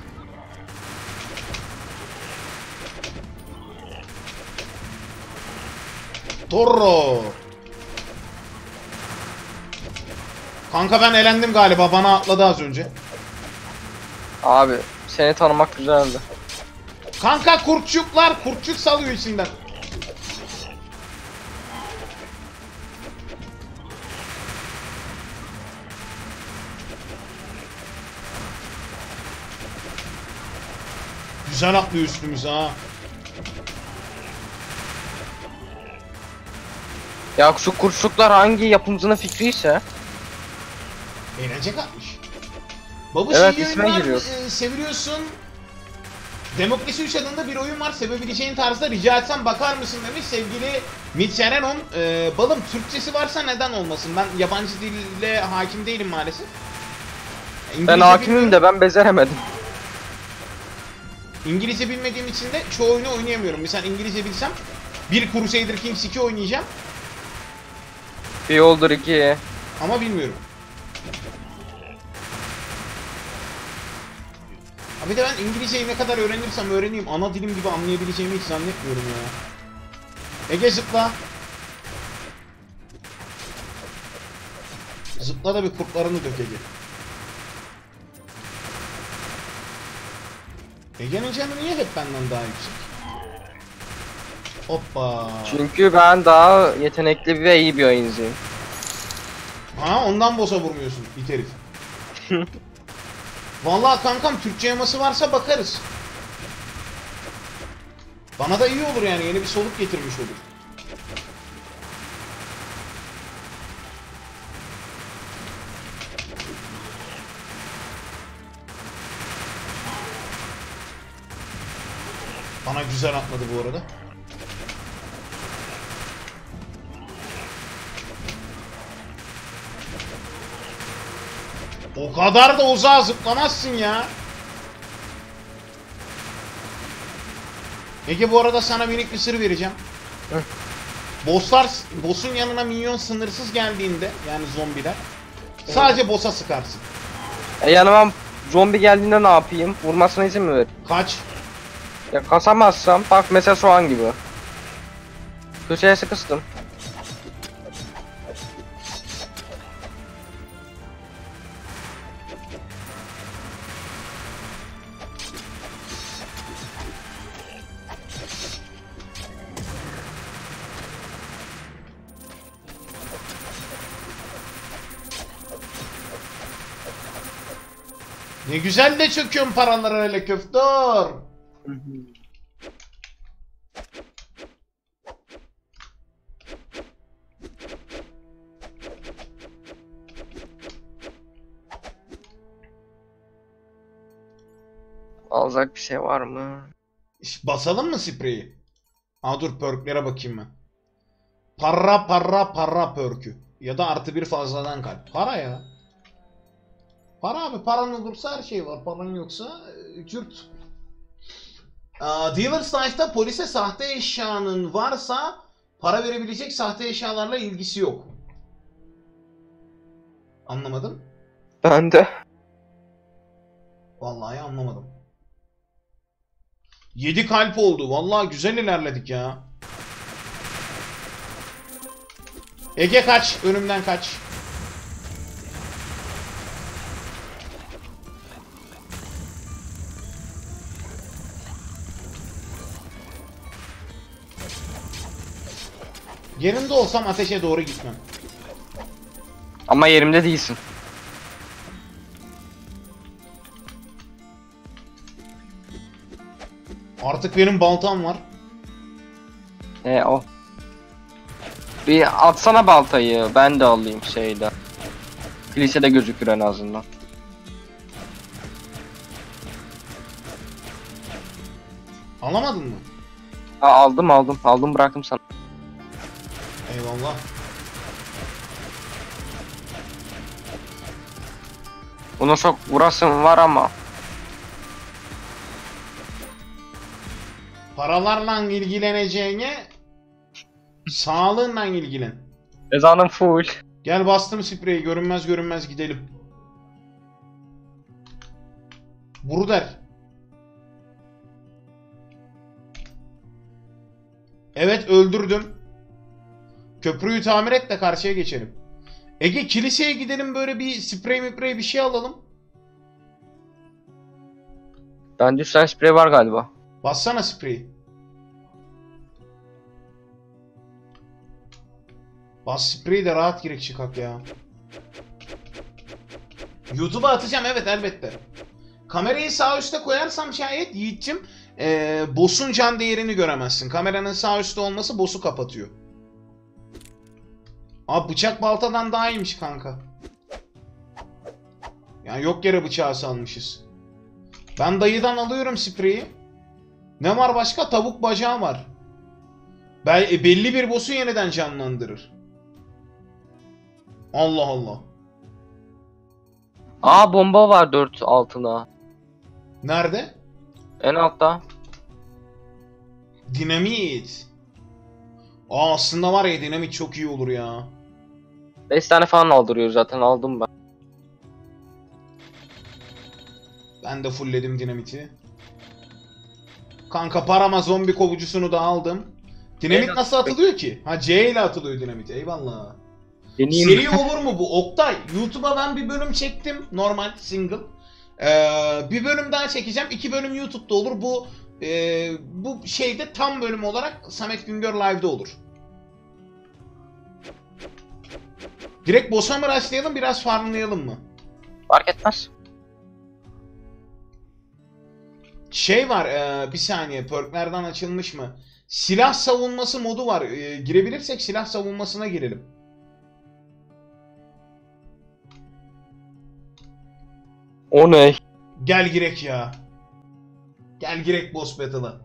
Torro. Kanka ben elendim galiba, bana atladı az önce. Abi seni tanımak güzeldi. Kanka kurtçuklar, kurtçuk salıyor içinden. Güzel atlıyor üstümüze ha. Ya şu kurşuklar hangi yapımcının fikriyse. Eğlence katmış. Babuş Evet, iyi isme oyunlar giriyor. e, seviyorsun. Demokrasi üç adında bir oyun var. Sevebileceğin tarzda rica etsem bakar mısın demiş sevgili Mitcherenon. Ee, balım Türkçesi varsa neden olmasın? Ben yabancı dille hakim değilim maalesef. İngilizce Ben hakimim bilmiyorum. de ben beceremedim. İngilizce bilmediğim için de çoğu oyunu oynayamıyorum. Mesela İngilizce bilsem bir Crusader Kings iki oynayacağım Bir yoldur iki. ama bilmiyorum. Abi de ben İngilizceyi ne kadar öğrenirsem öğreneyim ana dilim gibi anlayabileceğimi hiç zannetmiyorum ya. Ege zıpla. Zıpla da bir kurtlarını dök Ege. Ege'nin canı niye hep benden daha yüksek? Hoppa. Çünkü ben daha yetenekli ve iyi bir oyuncuyum. Ha ondan boss'a vurmuyorsun it herif. Vallahi kankam Türkçe yaması varsa bakarız. Bana da iyi olur yani, yeni bir soluk getirmiş olur. Bana güzel atladı bu arada. O kadar da uzağa zıplamazsın ya. Ege bu arada sana minik bir sır vereceğim. Hı. Bosslar, boss'un yanına minyon sınırsız geldiğinde, yani zombiler, sadece boss'a sıkarsın. E yanıma zombi geldiğinde ne yapayım? Vurmasına izin mi ver? Kaç. Ya kasamazsam bak mesela şu an gibi. Köşeye sıkıştım. Ne güzel de çöküyorsun paraları öyle köftor. Alacak bir şey var mı? İş- Basalım mı spreyi? Aa dur perklere bakayım ben. Para para para perkü. Ya da artı bir fazladan kalp. Para ya. Para abi, paran olursa her şey var. Paran yoksa e, cürt. Aa, Dealer's Life'da polise sahte eşyanın varsa para verebilecek sahte eşyalarla ilgisi yok. Anlamadım. Ben de. Vallahi anlamadım. yedi kalp oldu. Vallahi güzel ilerledik ya. Ege kaç. Önümden kaç. Yerinde olsam ateşe doğru gitmem. Ama yerimde değilsin. Artık benim baltam var. E o. Bir atsana baltayı, ben de alayım şeyde. Kilisede gözükür en azından. Alamadın mı? Ha, aldım aldım aldım bıraktım sana. Eyvallah. Buna çok vurasım var ama. Paralarla ilgileneceğine sağlığınla ilgilen. Ezanım full. Gel bastım spreyi, görünmez görünmez gidelim. Bruder. Evet, öldürdüm. Köprüyü tamir et de karşıya geçelim. Ege, kiliseye gidelim, böyle bir sprey miprey bir şey alalım. Bende üç tane sprey var galiba. Bassana spreyi. Bas spreyi de rahat girek çıkak ya. YouTube'a atacağım, evet, elbette. Kamerayı sağ üstte koyarsam şayet Yiğit'cim, ee, boss'un can değerini göremezsin. Kameranın sağ üstte olması boss'u kapatıyor. Abi bıçak baltadan daha iyiymiş kanka. Yani yok yere bıçağı salmışız. Ben dayıdan alıyorum spreyi. Ne var başka? Tavuk bacağı var. Be e, belli bir boss'u yeniden canlandırır. Allah Allah. Aa, bomba var dört altına. Nerede? En altta. Dinamit. Aa, aslında var ya, dinamit çok iyi olur ya. beş tane falan aldırıyor zaten, aldım ben. Ben de fullledim dinamiti. Kanka parama zombi kovucusunu da aldım. Dinamit Evet. nasıl atılıyor ki? Ha, C ile atılıyor dinamit. Eyvallah. Deneyeyim. Seri olur mu bu? Oktay, YouTube'a ben bir bölüm çektim. Normal single. Ee, bir bölüm daha çekeceğim. İki bölüm YouTube'da olur. Bu e, bu şeyde tam bölüm olarak Samet Güngör Live'da olur. Direkt boss'a mı rushlayalım, biraz farmlayalım mı? Fark etmez. Şey var, e, bir saniye, perklerden açılmış mı? Silah savunması modu var. E, girebilirsek silah savunmasına girelim. O ne? Gel girek ya. Gel girek boss battle'a.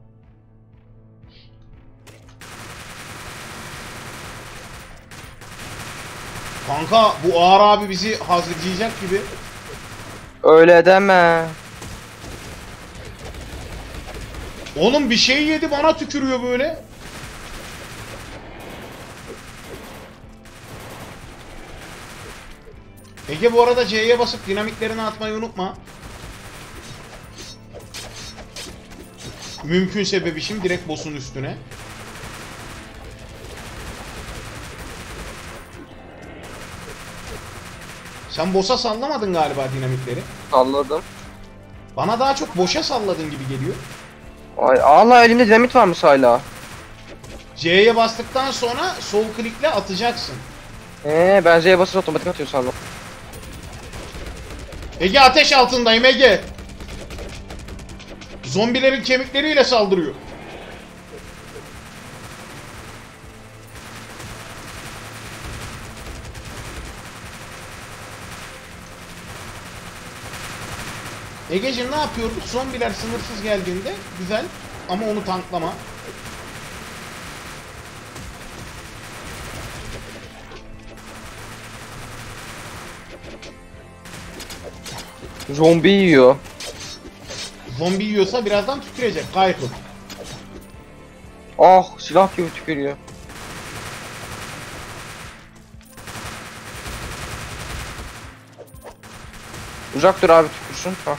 Kanka bu Ağır abi bizi hazırlayacak gibi. Öyle deme. Oğlum bir şey yedi, bana tükürüyor böyle. Ege, bu arada C'ye basıp dinamitlerini atmayı unutma. Mümkünse bebişim direkt boss'un üstüne. Sen boss'a sallamadın galiba dinamitleri. Salladım. Bana daha çok boşa salladın gibi geliyor. Ay Allah, elimde dinamit varmış hala. C'ye bastıktan sonra sol klikle atacaksın. Eee ben Z'ye basınca otomatik atıyor sandım. Ege, ateş altındayım Ege. Zombilerin kemikleriyle saldırıyor. Egeciğim, ne yapıyoruz? Zombiler sınırsız geldiğinde güzel, ama onu tanklama. Zombi yiyor. Zombi yiyorsa birazdan tükürecek. Gayet olur. Ah, silah gibi tükürüyor. Uzak dur abi, tükürsün. Ha.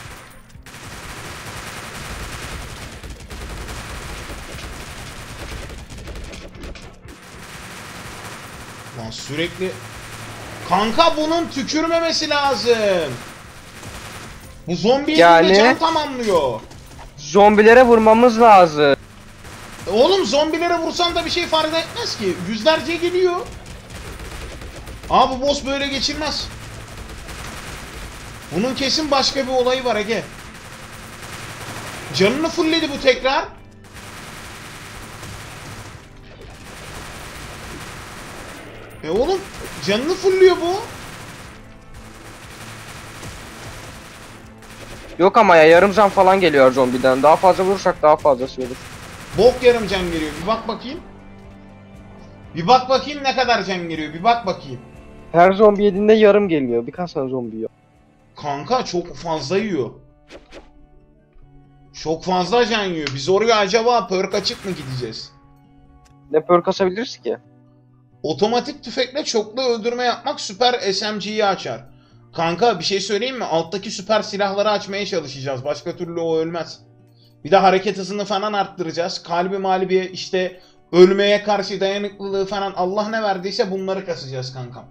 Lan sürekli... Kanka bunun tükürmemesi lazım. Bu zombi Yani- yani... can tamamlıyor. Zombilere vurmamız lazım. Oğlum zombilere vursan da bir şey fark etmez ki. Yüzlerce geliyor. Aa, bu boss böyle geçilmez. Bunun kesin başka bir olayı var Ege. Canını fullledi bu tekrar. E oğlum canını fullüyor bu. Yok ama ya, yarım can falan geliyor zombiden. Daha fazla vurursak daha fazlası olur. Bok yarım can geliyor. Bir bak bakayım. Bir bak bakayım ne kadar can geliyor. Bir bak bakayım. Her zombi yediğinde yarım geliyor. Birkaç tane zombi yiyor. Kanka çok fazla yiyor. Çok fazla can yiyor. Biz oraya acaba perk açık mı gideceğiz? Ne perk asabiliriz ki? Otomatik tüfekle çoklu öldürme yapmak süper S M G'yi açar. Kanka bir şey söyleyeyim mi? Alttaki süper silahları açmaya çalışacağız. Başka türlü o ölmez. Bir de hareket hızını falan arttıracağız. Kalbi malibi işte ölmeye karşı dayanıklılığı falan Allah ne verdiyse bunları kasacağız kankam.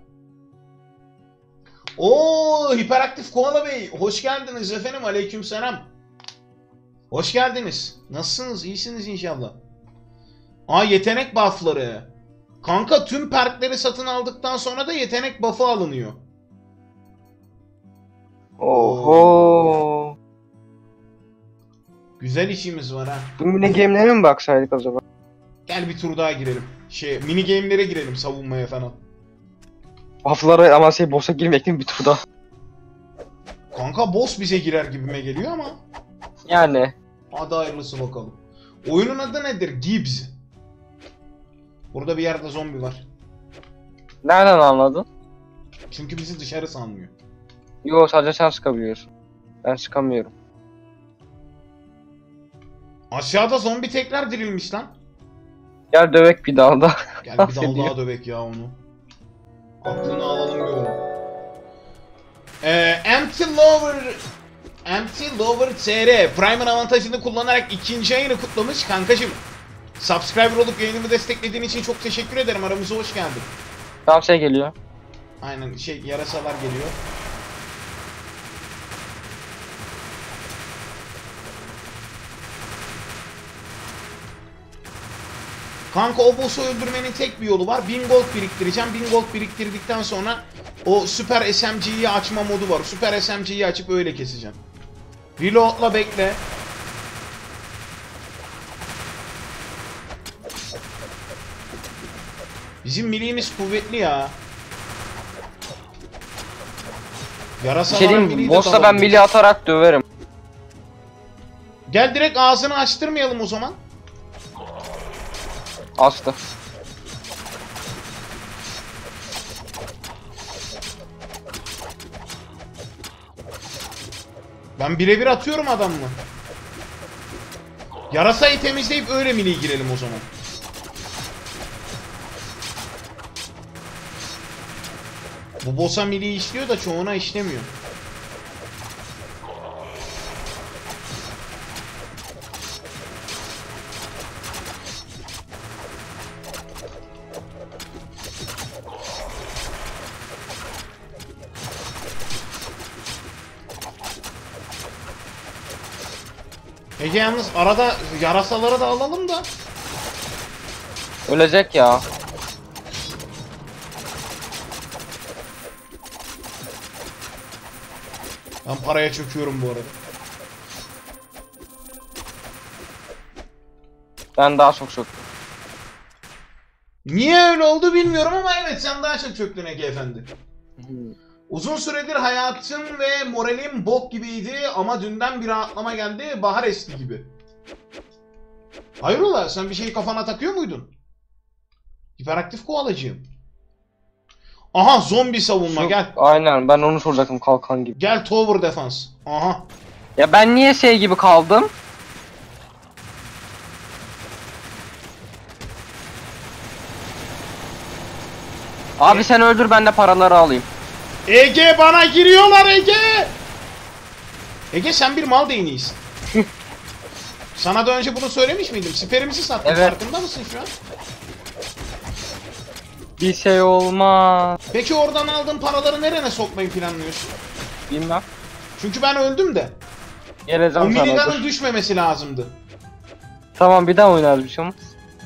Oo, hiperaktif Koala Bey. Hoş geldiniz efendim. Aleykümselam. Hoş geldiniz. Nasılsınız? İyisiniz inşallah. Aa, yetenek buffları. Kanka tüm perkleri satın aldıktan sonra da yetenek buff'ı alınıyor. Oho. Güzel işimiz var ha. Bu mini game'lere mi baksaydık acaba? Gel bir tur daha girelim. Şey, mini game'lere girelim savunmaya falan. Buff'lara ama şey boss'a girmek değil mi bir tur daha? Kanka boss bize girer gibime geliyor ama. Yani. Hadi hayırlısı bakalım. Oyunun adı nedir? Gibbs. Burada bir yerde zombi var. Nereden anladın? Çünkü bizi dışarı sanmıyor. Yo, sadece sen sıkabiliyorsun. Ben sıkamıyorum. Aşağıda zombi tekrar dirilmiş lan. Gel dövek bir daha da. Gel bir dal daha dövek ya onu. Aklını alalım bir onu. Ee, Empty Lover Empty Lover T R Prime'ın avantajını kullanarak ikinci ayını kutlamış kankacım. Subscriber olup yayınımı desteklediğin için çok teşekkür ederim. Aramıza hoş geldin. Tamam, şey geliyor. Aynen, şey, yarasalar geliyor. Kanka o boss'u öldürmenin tek bir yolu var. bin gold biriktireceğim. bin gold biriktirdikten sonra o süper S M G'yi açma modu var. Süper S M G'yi açıp öyle keseceğim. Reload'la bekle. Bizim milliğimiz kuvvetli ya. Yarasalar Bir şey diyeyim mi? Boss'a ben mili atarak döverim. Gel direkt ağzını açtırmayalım o zaman. Astı. Ben birebir atıyorum adamı. Yarasayı temizleyip öyle miliye girelim o zaman. Bu boss'a miliye işliyor da çoğuna işlemiyor. Ege yalnız arada yarasaları da alalım da. Ölecek ya. Ben paraya çöküyorum bu arada. Ben daha çok çöktüm. Niye öyle oldu bilmiyorum ama evet, sen daha çok çöktün Ege efendi. Uzun süredir hayatım ve moralim bok gibiydi ama dünden bir rahatlama geldi, bahar esti gibi. Hayrola, sen bir şeyi kafana takıyor muydun? Hiperaktif koalacığım. Aha, zombi savunma. Şu- Gel. Aynen, ben onu soracaktım, kalkan gibi. Gel tower defense. Aha. Ya ben niye şey gibi kaldım? Abi sen öldür, ben de paraları alayım. Ege, bana giriyorlar Ege. Ege, sen bir mal değneğisin. Sana da önce bunu söylemiş miydim? Siperimizi sattın. Evet. Farkında mısın şu an? Bir şey olmaz. Peki oradan aldığın paraları nereye sokmayı planlıyorsun? Bilmem. Çünkü ben öldüm de. O Geleceğim sana. minigun'ın Dur. düşmemesi lazımdı. Tamam, bir daha oynarız, bir şey olmaz.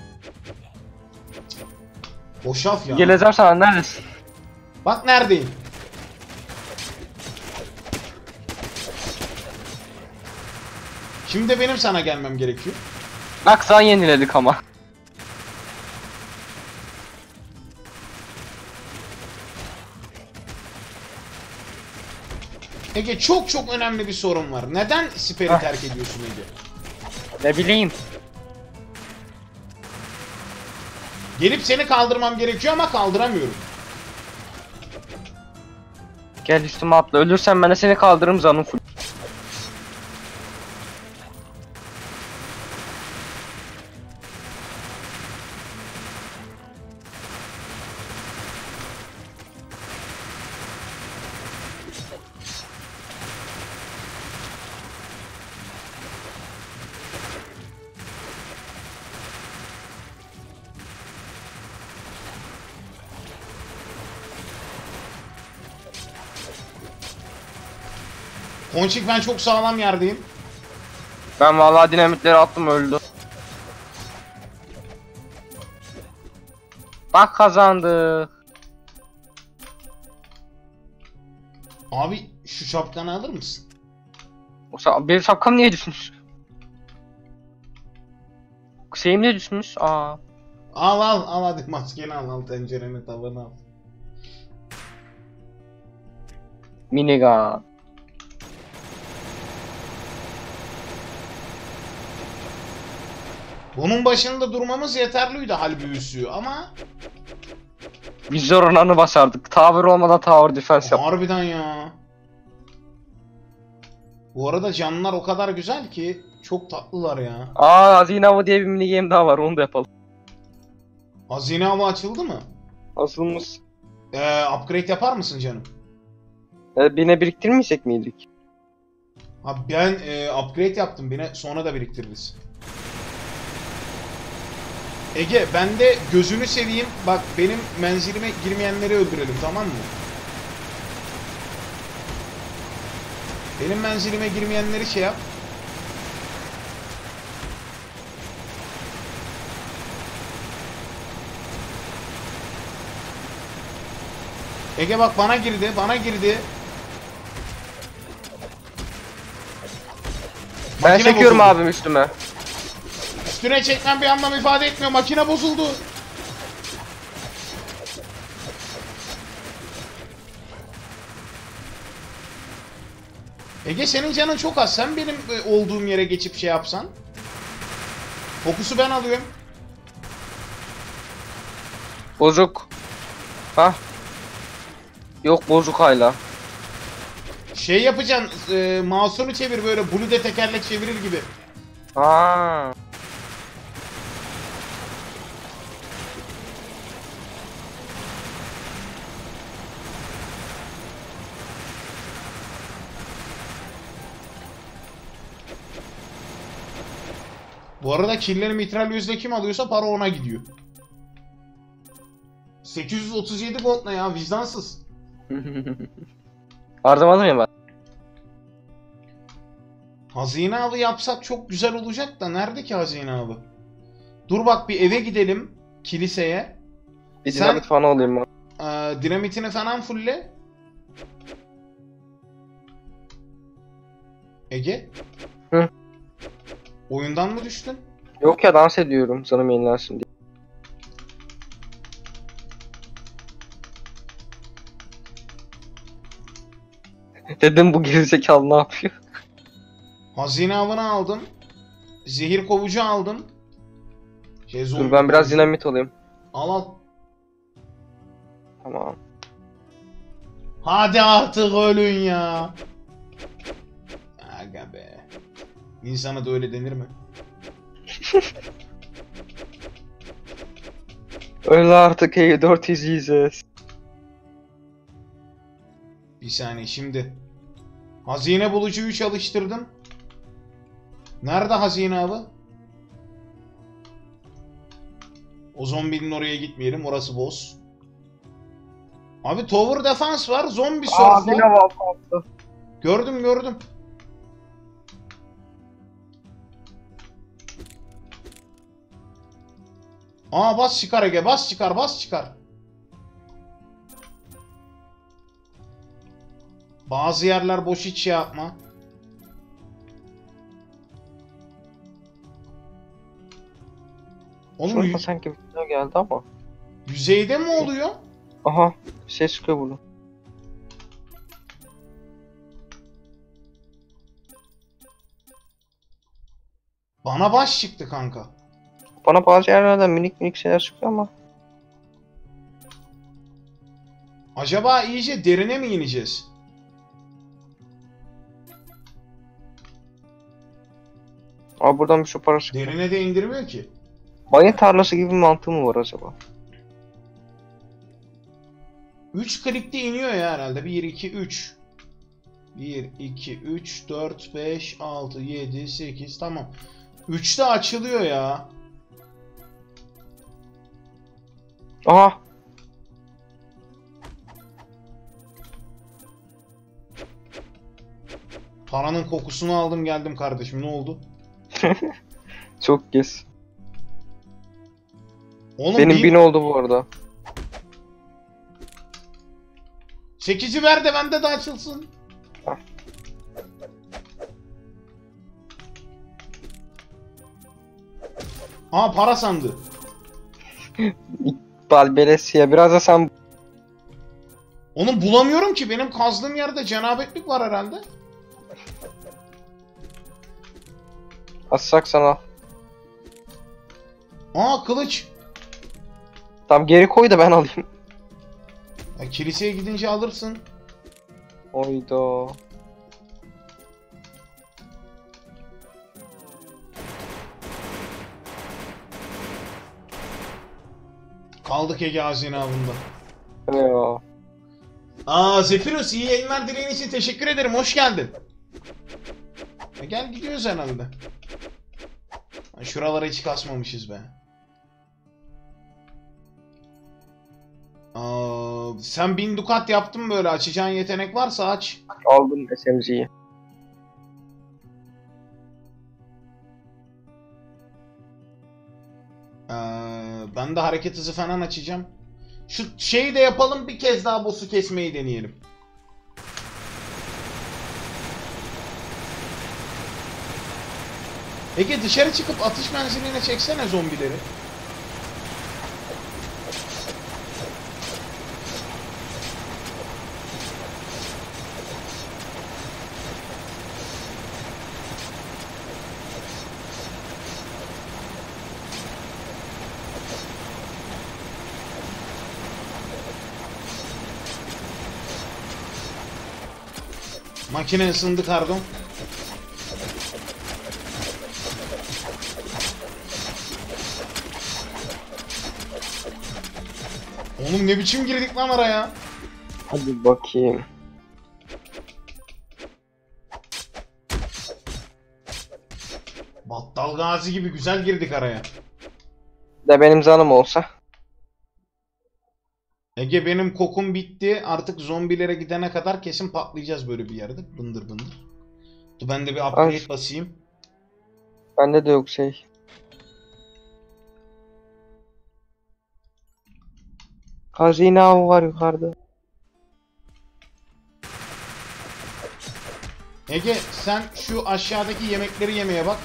Boşaf ya. Geleceğim sana, neredesin? Bak neredeyim. Şimdi de benim sana gelmem gerekiyor. Bak, sen yeniledik ama. Ege, çok çok önemli bir sorun var. Neden siperi Hah. terk ediyorsun Ege? Ne bileyim. Gelip seni kaldırmam gerekiyor ama kaldıramıyorum. Gel üstüme atla. Ölürsen ben de seni kaldırırım canım full. Ponçik ben çok sağlam yerdeyim. Ben vallahi dinamitleri attım öldü. Bak kazandı. Abi şu şapkanı alır mısın? O sa- benim şapkam niye düşmüş? Şeyim niye düşmüş? Aa. Al al al hadi maskeni al al tencereni tavanı al. Minigun. Bunun başında durmamız yeterliydi hal büyüsü ama Vizör oranı basardık. Tower olmadan tower defense yap. harbiden ya. Bu arada canlılar o kadar güzel ki çok tatlılar ya. Aa, hazine avı diye bir mini game daha var. Onu da yapalım. Hazine avı açıldı mı? Asılmış. Ee, upgrade yapar mısın canım? E, bine biriktirmeyecek miydik? Ha ben e, upgrade yaptım bine sonra da biriktiririz. Ege ben de gözünü seveyim bak benim menzilime girmeyenleri öldürelim tamam mı? Benim menzilime girmeyenleri şey yap. Ege bak bana girdi bana girdi. Ben Makine çekiyorum bozuldu. abim üstüme. Üstüne çekmem bir anlam ifade etmiyor. Makine bozuldu. Ege senin canın çok az. Sen benim e, olduğum yere geçip şey yapsan. Fokusu ben alıyorum. Bozuk. Hah. Yok bozuk hala. Şey yapacaksın. E, mouse'unu çevir böyle Blue'de tekerlek çevirir gibi. Aa. Bu arada killleri mitralyözle kim alıyorsa para ona gidiyor. sekiz yüz otuz yedi gold ne ya vicdansız. Harcamadım ya ben. Hazine avı yapsak çok güzel olacak da nerede ki hazine avı? Dur bak bir eve gidelim kiliseye. Bir Sen- dinamit falan olayım ben. Ee, dinamitini falan fulle. Ege? Hı? Oyundan mı düştün? Yok ya, dans ediyorum canım yenilensin diye. Dedim bu gerizekalı ne yapıyor? Hazine avını aldım. Zehir kovucu aldım. Şey, zombi Dur ben biraz kovucu. dinamit olayım. Al al. Tamam. Hadi artık ölün ya. Aga be. İnsana da öyle denir mi? Öyle artık E dört izleyeceğiz. Bir saniye şimdi. Hazine bulucuyu çalıştırdım. Nerede hazine avı? O zombinin oraya gitmeyelim. Orası boss. Abi Tower Defense var. Zombi Surf Aa, yine var. var. Gördüm gördüm. Aa bas çıkar Ege. Bas çıkar. Bas çıkar. Bazı yerler boş hiç şey yapma. Oğlum Şurada yü- sanki bir video geldi ama. yüzeyde mi oluyor? Aha, ses çıkıyor burada. Bana baş çıktı kanka. Bana bazı yerlerden minik minik şeyler çıkıyor ama. Acaba iyice derine mi ineceğiz? Abi buradan bir şu para çıktı. Derine de indirmiyor ki. Mayın tarlası gibi bir mantığı mı var acaba? üç klikte iniyor ya herhalde. bir, iki, üç. bir, iki, üç, dört, beş, altı, yedi, sekiz. Tamam. üçte açılıyor ya. Aha. Paranın kokusunu aldım geldim kardeşim. Ne oldu? Çok gez. Oğlum Benim bin... bin oldu bu arada. sekizi ver de bende de açılsın. Ah. Aa para sandı. Balberesiye biraz da sen Onu bulamıyorum ki. Benim kazdığım yerde cenabetlik var herhalde. asacaksan al. Aa kılıç. Tam geri koy da ben alayım. Ya, kiliseye gidince alırsın. Oyda. Kaldık Ege hazine avında. Ya. Aa Zephyrus iyi yayınlar dileğin için teşekkür ederim. Hoş geldin. E, gel gidiyoruz herhalde. Ha, şuralara hiç kasmamışız be. Aa, sen bin dukat yaptın böyle. Açacağın yetenek varsa aç. Aldım S M G'yi. Ee, ben de hareket hızı falan açacağım. Şu şeyi de yapalım, bir kez daha boss'u kesmeyi deneyelim. Ege dışarı çıkıp atış menziline çeksene zombileri. Makine ısındı kardon. Oğlum ne biçim girdik lan araya? Hadi bakayım. Battal Gazi gibi güzel girdik araya. De benim canım olsa. Ege benim kokum bitti. Artık zombilere gidene kadar kesin patlayacağız böyle bir yerde. Bındır bındır. Dur ben de bir upgrade Ay. basayım. Bende de yok şey. Hazine avı var yukarıda. Ege sen şu aşağıdaki yemekleri yemeye bak.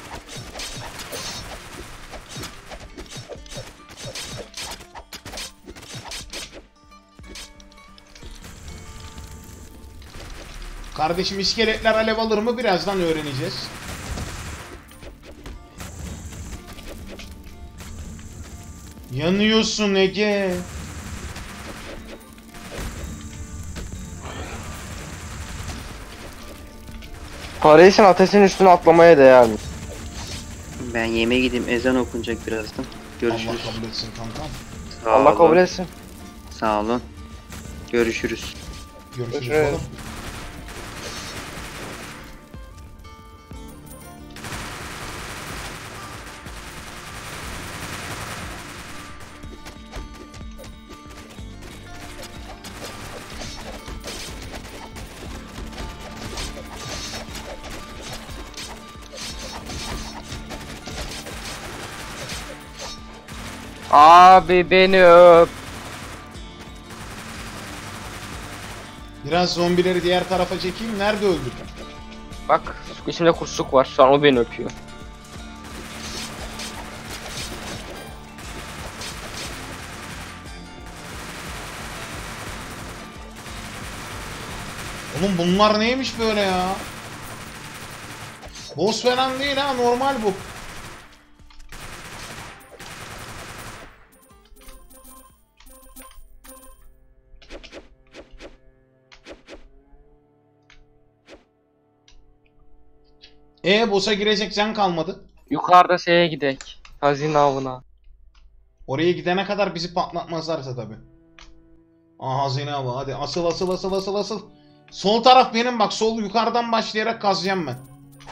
Kardeşim iskeletler alev alır mı birazdan öğreneceğiz. Yanıyorsun Ege. Paraysan ateşin üstüne atlamaya değer mi? Ben yemeğe gideyim, ezan okunacak birazdan. Görüşürüz. Allah kabul etsin kankam. Sağ Allah olun. kabul etsin. Sağ olun. Görüşürüz. Görüşürüz Görüşürüz. oğlum. Abi beni öp. Biraz zombileri diğer tarafa çekeyim. Nerede öldük? Bak içimde kursuk var. Şu an o beni öpüyor. Oğlum bunlar neymiş böyle ya? Boss falan değil ha, normal bu. E boss'a girecek can kalmadı. Yukarıda şeye gidek. Hazine avına. Oraya gidene kadar bizi patlatmazlarsa tabi. Aa hazine avı hadi asıl asıl asıl asıl asıl. Sol taraf benim bak, sol yukarıdan başlayarak kazacağım ben.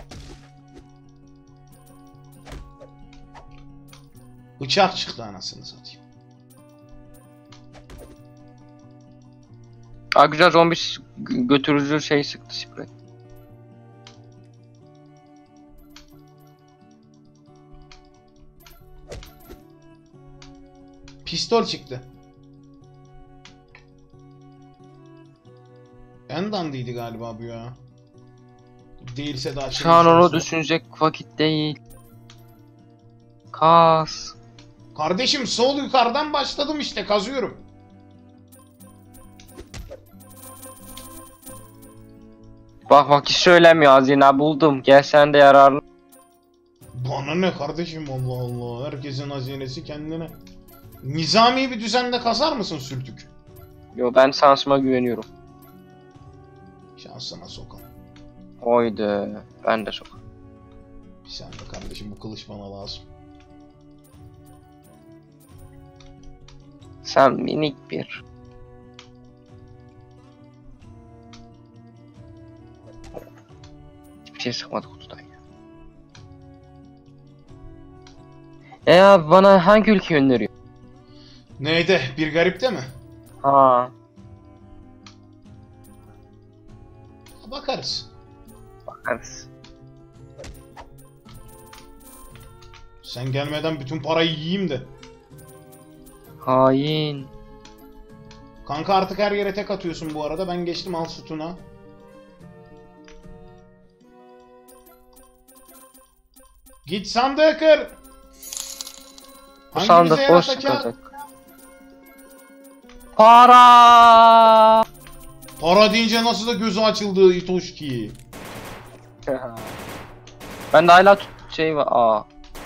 Bıçak çıktı anasını satayım. Aa, güzel zombi ş- götürücü şey sıktı sprey. Pistol çıktı. En dandıydı galiba bu ya. Değilse daha Şu an onu düşünecek vakit değil. Kas. Kardeşim sol yukarıdan başladım işte, kazıyorum. Bak bak hiç söylemiyor hazine buldum. Gel sen de yararlı. Bana ne kardeşim, Allah Allah. Herkesin hazinesi kendine. Nizami bir düzende kazar mısın sürtük? Yo ben şansıma güveniyorum. Şansına sokalım. Oydu. Ben de çok. Bir saniye kardeşim, bu kılıç bana lazım. Sen minik bir. Hiçbir şey sıkmadı kutudan ya. E abi bana hangi ülke öneriyor? Neyde? Bir garipte mi? Ha. Bakarız. Bakarız. Sen gelmeden bütün parayı yiyeyim de. Hain. Kanka artık her yere tek atıyorsun bu arada. Ben geçtim al sütuna. Git sandığı kır. Bu Hangimize sandık boş yaratacak? çıkacak. Para. Para deyince nasıl da gözü açıldı İtoşki. Ben de hala tut şey var. Aa.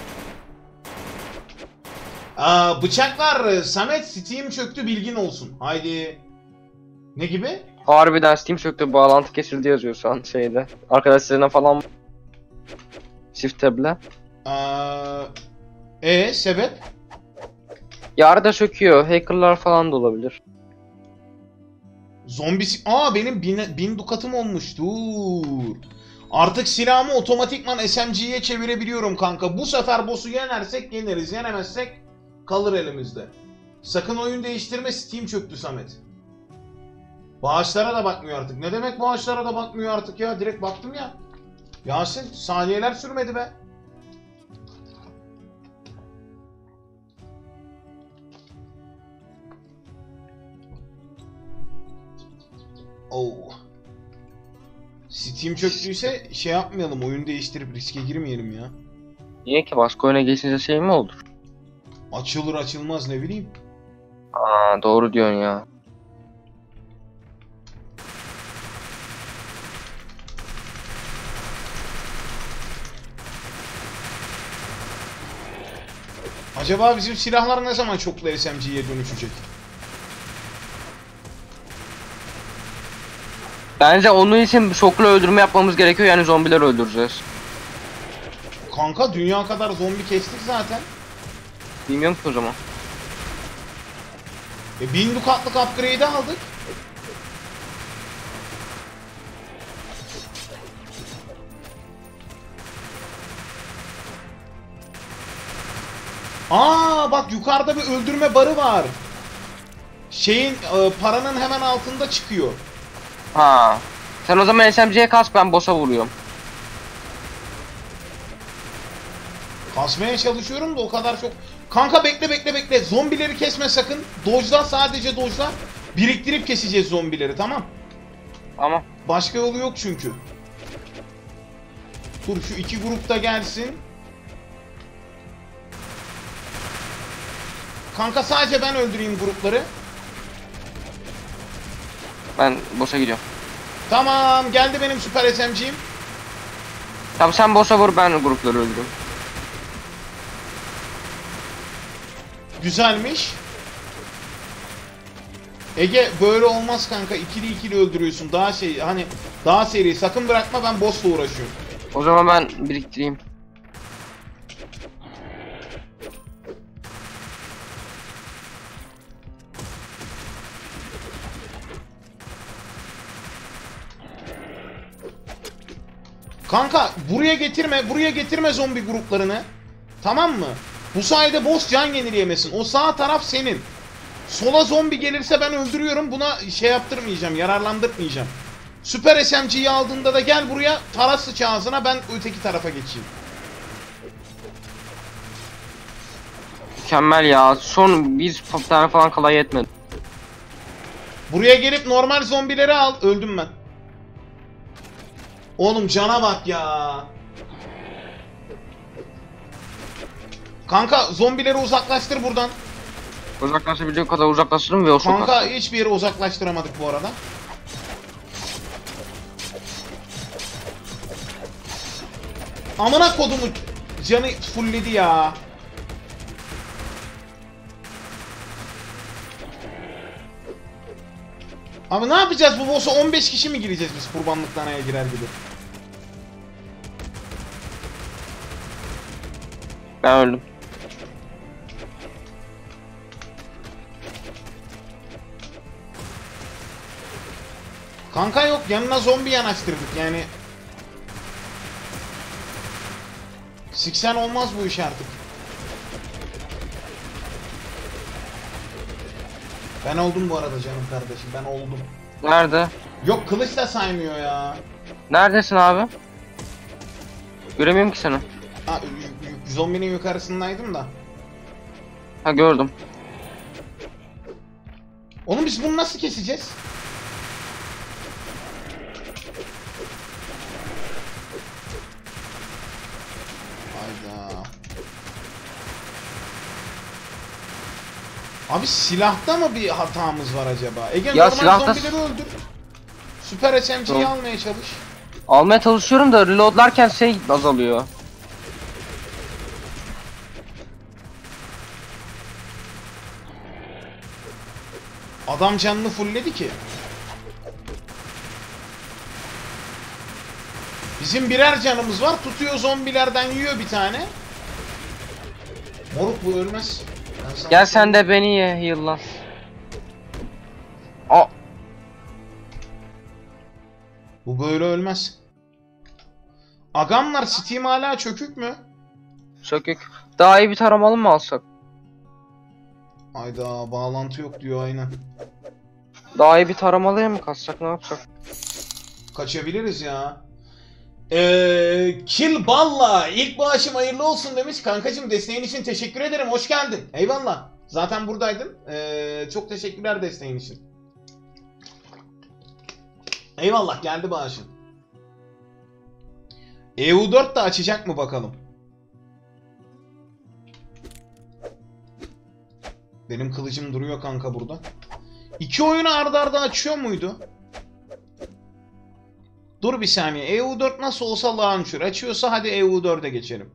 Aa, bıçaklar Samet, Steam çöktü bilgin olsun. Haydi. Ne gibi? Harbiden Steam çöktü, bağlantı kesildi yazıyor şu an şeyde. Arkadaşlarına falan Shift tab'le. Aa, e sebep? Yarı da çöküyor. Hackerlar falan da olabilir. Zombisi... Aa benim bin, bin dukatım olmuş. Dur. Artık silahımı otomatikman S M G'ye çevirebiliyorum kanka. Bu sefer boss'u yenersek yeneriz. Yenemezsek kalır elimizde. Sakın oyun değiştirme, Steam çöktü Samet. Bağışlara da bakmıyor artık. Ne demek bağışlara da bakmıyor artık ya? Direkt baktım ya. Yasin saniyeler sürmedi be. Oh. Steam çöktüyse şey yapmayalım, oyun değiştirip riske girmeyelim ya. Niye ki başka oyuna geçince şey mi olur? Açılır açılmaz ne bileyim. Aa doğru diyorsun ya. Acaba bizim silahlar ne zaman çoklu S M G'ye dönüşecek? Bence onun için şoklu öldürme yapmamız gerekiyor, yani zombileri öldüreceğiz. Kanka dünya kadar zombi kestik zaten. Bilmiyorum ki o zaman. E bin dukatlık upgrade'i aldık. Aa bak yukarıda bir öldürme barı var. Şeyin e, paranın hemen altında çıkıyor. Ha. Sen o zaman S M G'ye kas, ben boss'a vuruyorum. Kasmaya çalışıyorum da o kadar çok. Kanka bekle bekle bekle. Zombileri kesme sakın. Dodge'la, sadece dodge'la. Biriktirip keseceğiz zombileri, tamam. Ama Başka yolu yok çünkü. Dur şu iki grup da gelsin. Kanka sadece ben öldüreyim grupları. ben boss'a gidiyorum. Tamam geldi benim süper S M G'im. Tamam sen boss'a vur, ben grupları öldürüyorum. Güzelmiş. Ege böyle olmaz kanka. İkili ikili öldürüyorsun. Daha şey hani daha seri. Sakın bırakma, ben boss'la uğraşıyorum. O zaman ben biriktireyim. Kanka buraya getirme, buraya getirme zombi gruplarını. Tamam mı? Bu sayede boss can yenileyemesin. O sağ taraf senin. Sola zombi gelirse ben öldürüyorum. Buna şey yaptırmayacağım, yararlandırmayacağım. Süper S M G'yi aldığında da gel buraya, taras sıç ağzına, ben öteki tarafa geçeyim. Mükemmel ya. Son bir tane falan kala yetmedi. Buraya gelip normal zombileri al. Öldüm ben. Oğlum cana bak ya. Kanka zombileri uzaklaştır buradan. Uzaklaşabildiğim kadar uzaklaştırdım ve o sokak. Kanka hiçbir yere uzaklaştıramadık bu arada. Amına kodumu canı fullledi ya. Abi ne yapacağız bu boss'a? on beş kişi mi gireceğiz biz kurbanlık danaya girer gibi? Ben öldüm. Kanka yok, yanına zombi yanaştırdık yani. Siksen olmaz bu iş artık. Ben oldum bu arada canım kardeşim, ben oldum. Nerede? Yok, kılıç da saymıyor ya. Neredesin abi? Göremiyorum ki seni. Ha, y- y- zombinin yukarısındaydım da. Ha gördüm. Oğlum biz bunu nasıl keseceğiz? Hayda. Abi silahta mı bir hatamız var acaba? Ege Ya normal silahta- zombileri öldür. Süper S M G'yi Tamam. almaya çalış. Almaya çalışıyorum da reloadlarken şey azalıyor. Adam canını fullledi ki. Bizim birer canımız var. Tutuyor zombilerden, yiyor bir tane. Moruk bu ölmez. Ben sana Gel sen söyleyeyim. de beni ye heal'lan. Aa, Bu böyle ölmez. Agamlar Steam hala çökük mü? sökük. Daha iyi bir taramalı mı alsak? Hayda, bağlantı yok diyor aynen. Daha iyi bir taramalıya mı katsak, ne yapsak? Kaçabiliriz ya. Eee Kill Balla ilk bağışım hayırlı olsun demiş. Kankacım desteğin için teşekkür ederim. Hoş geldin. Eyvallah. Zaten buradaydın. Eee, çok teşekkürler desteğin için. Eyvallah, geldi bağışın. E U dört de açacak mı bakalım? Benim kılıcım duruyor kanka burada. İki oyunu arda arda açıyor muydu? Dur bir saniye. E U dört nasıl olsa launcher. Açıyorsa hadi E U dört'e geçelim.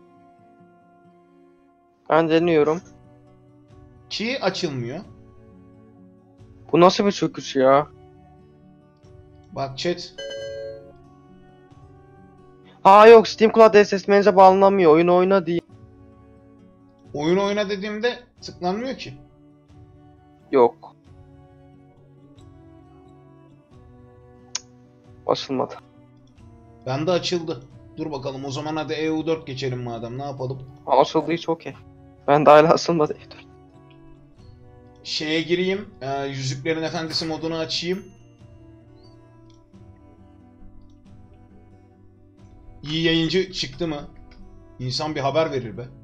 Ben deniyorum. Ki açılmıyor. Bu nasıl bir çöküş ya? Bak chat. Ha yok, Steam Cloud S S Manager'a bağlanamıyor. Oyunu oyna diye. Oyun oyna dediğimde tıklanmıyor ki. Yok. Cık, basılmadı. Bende açıldı. Dur bakalım o zaman hadi E U dört geçelim madem, ne yapalım. Asıldığı hiç okey. Ben de hala asılmadı. Şeye gireyim. E, Yüzüklerin Efendisi modunu açayım. İyi yayıncı çıktı mı? İnsan bir haber verir be.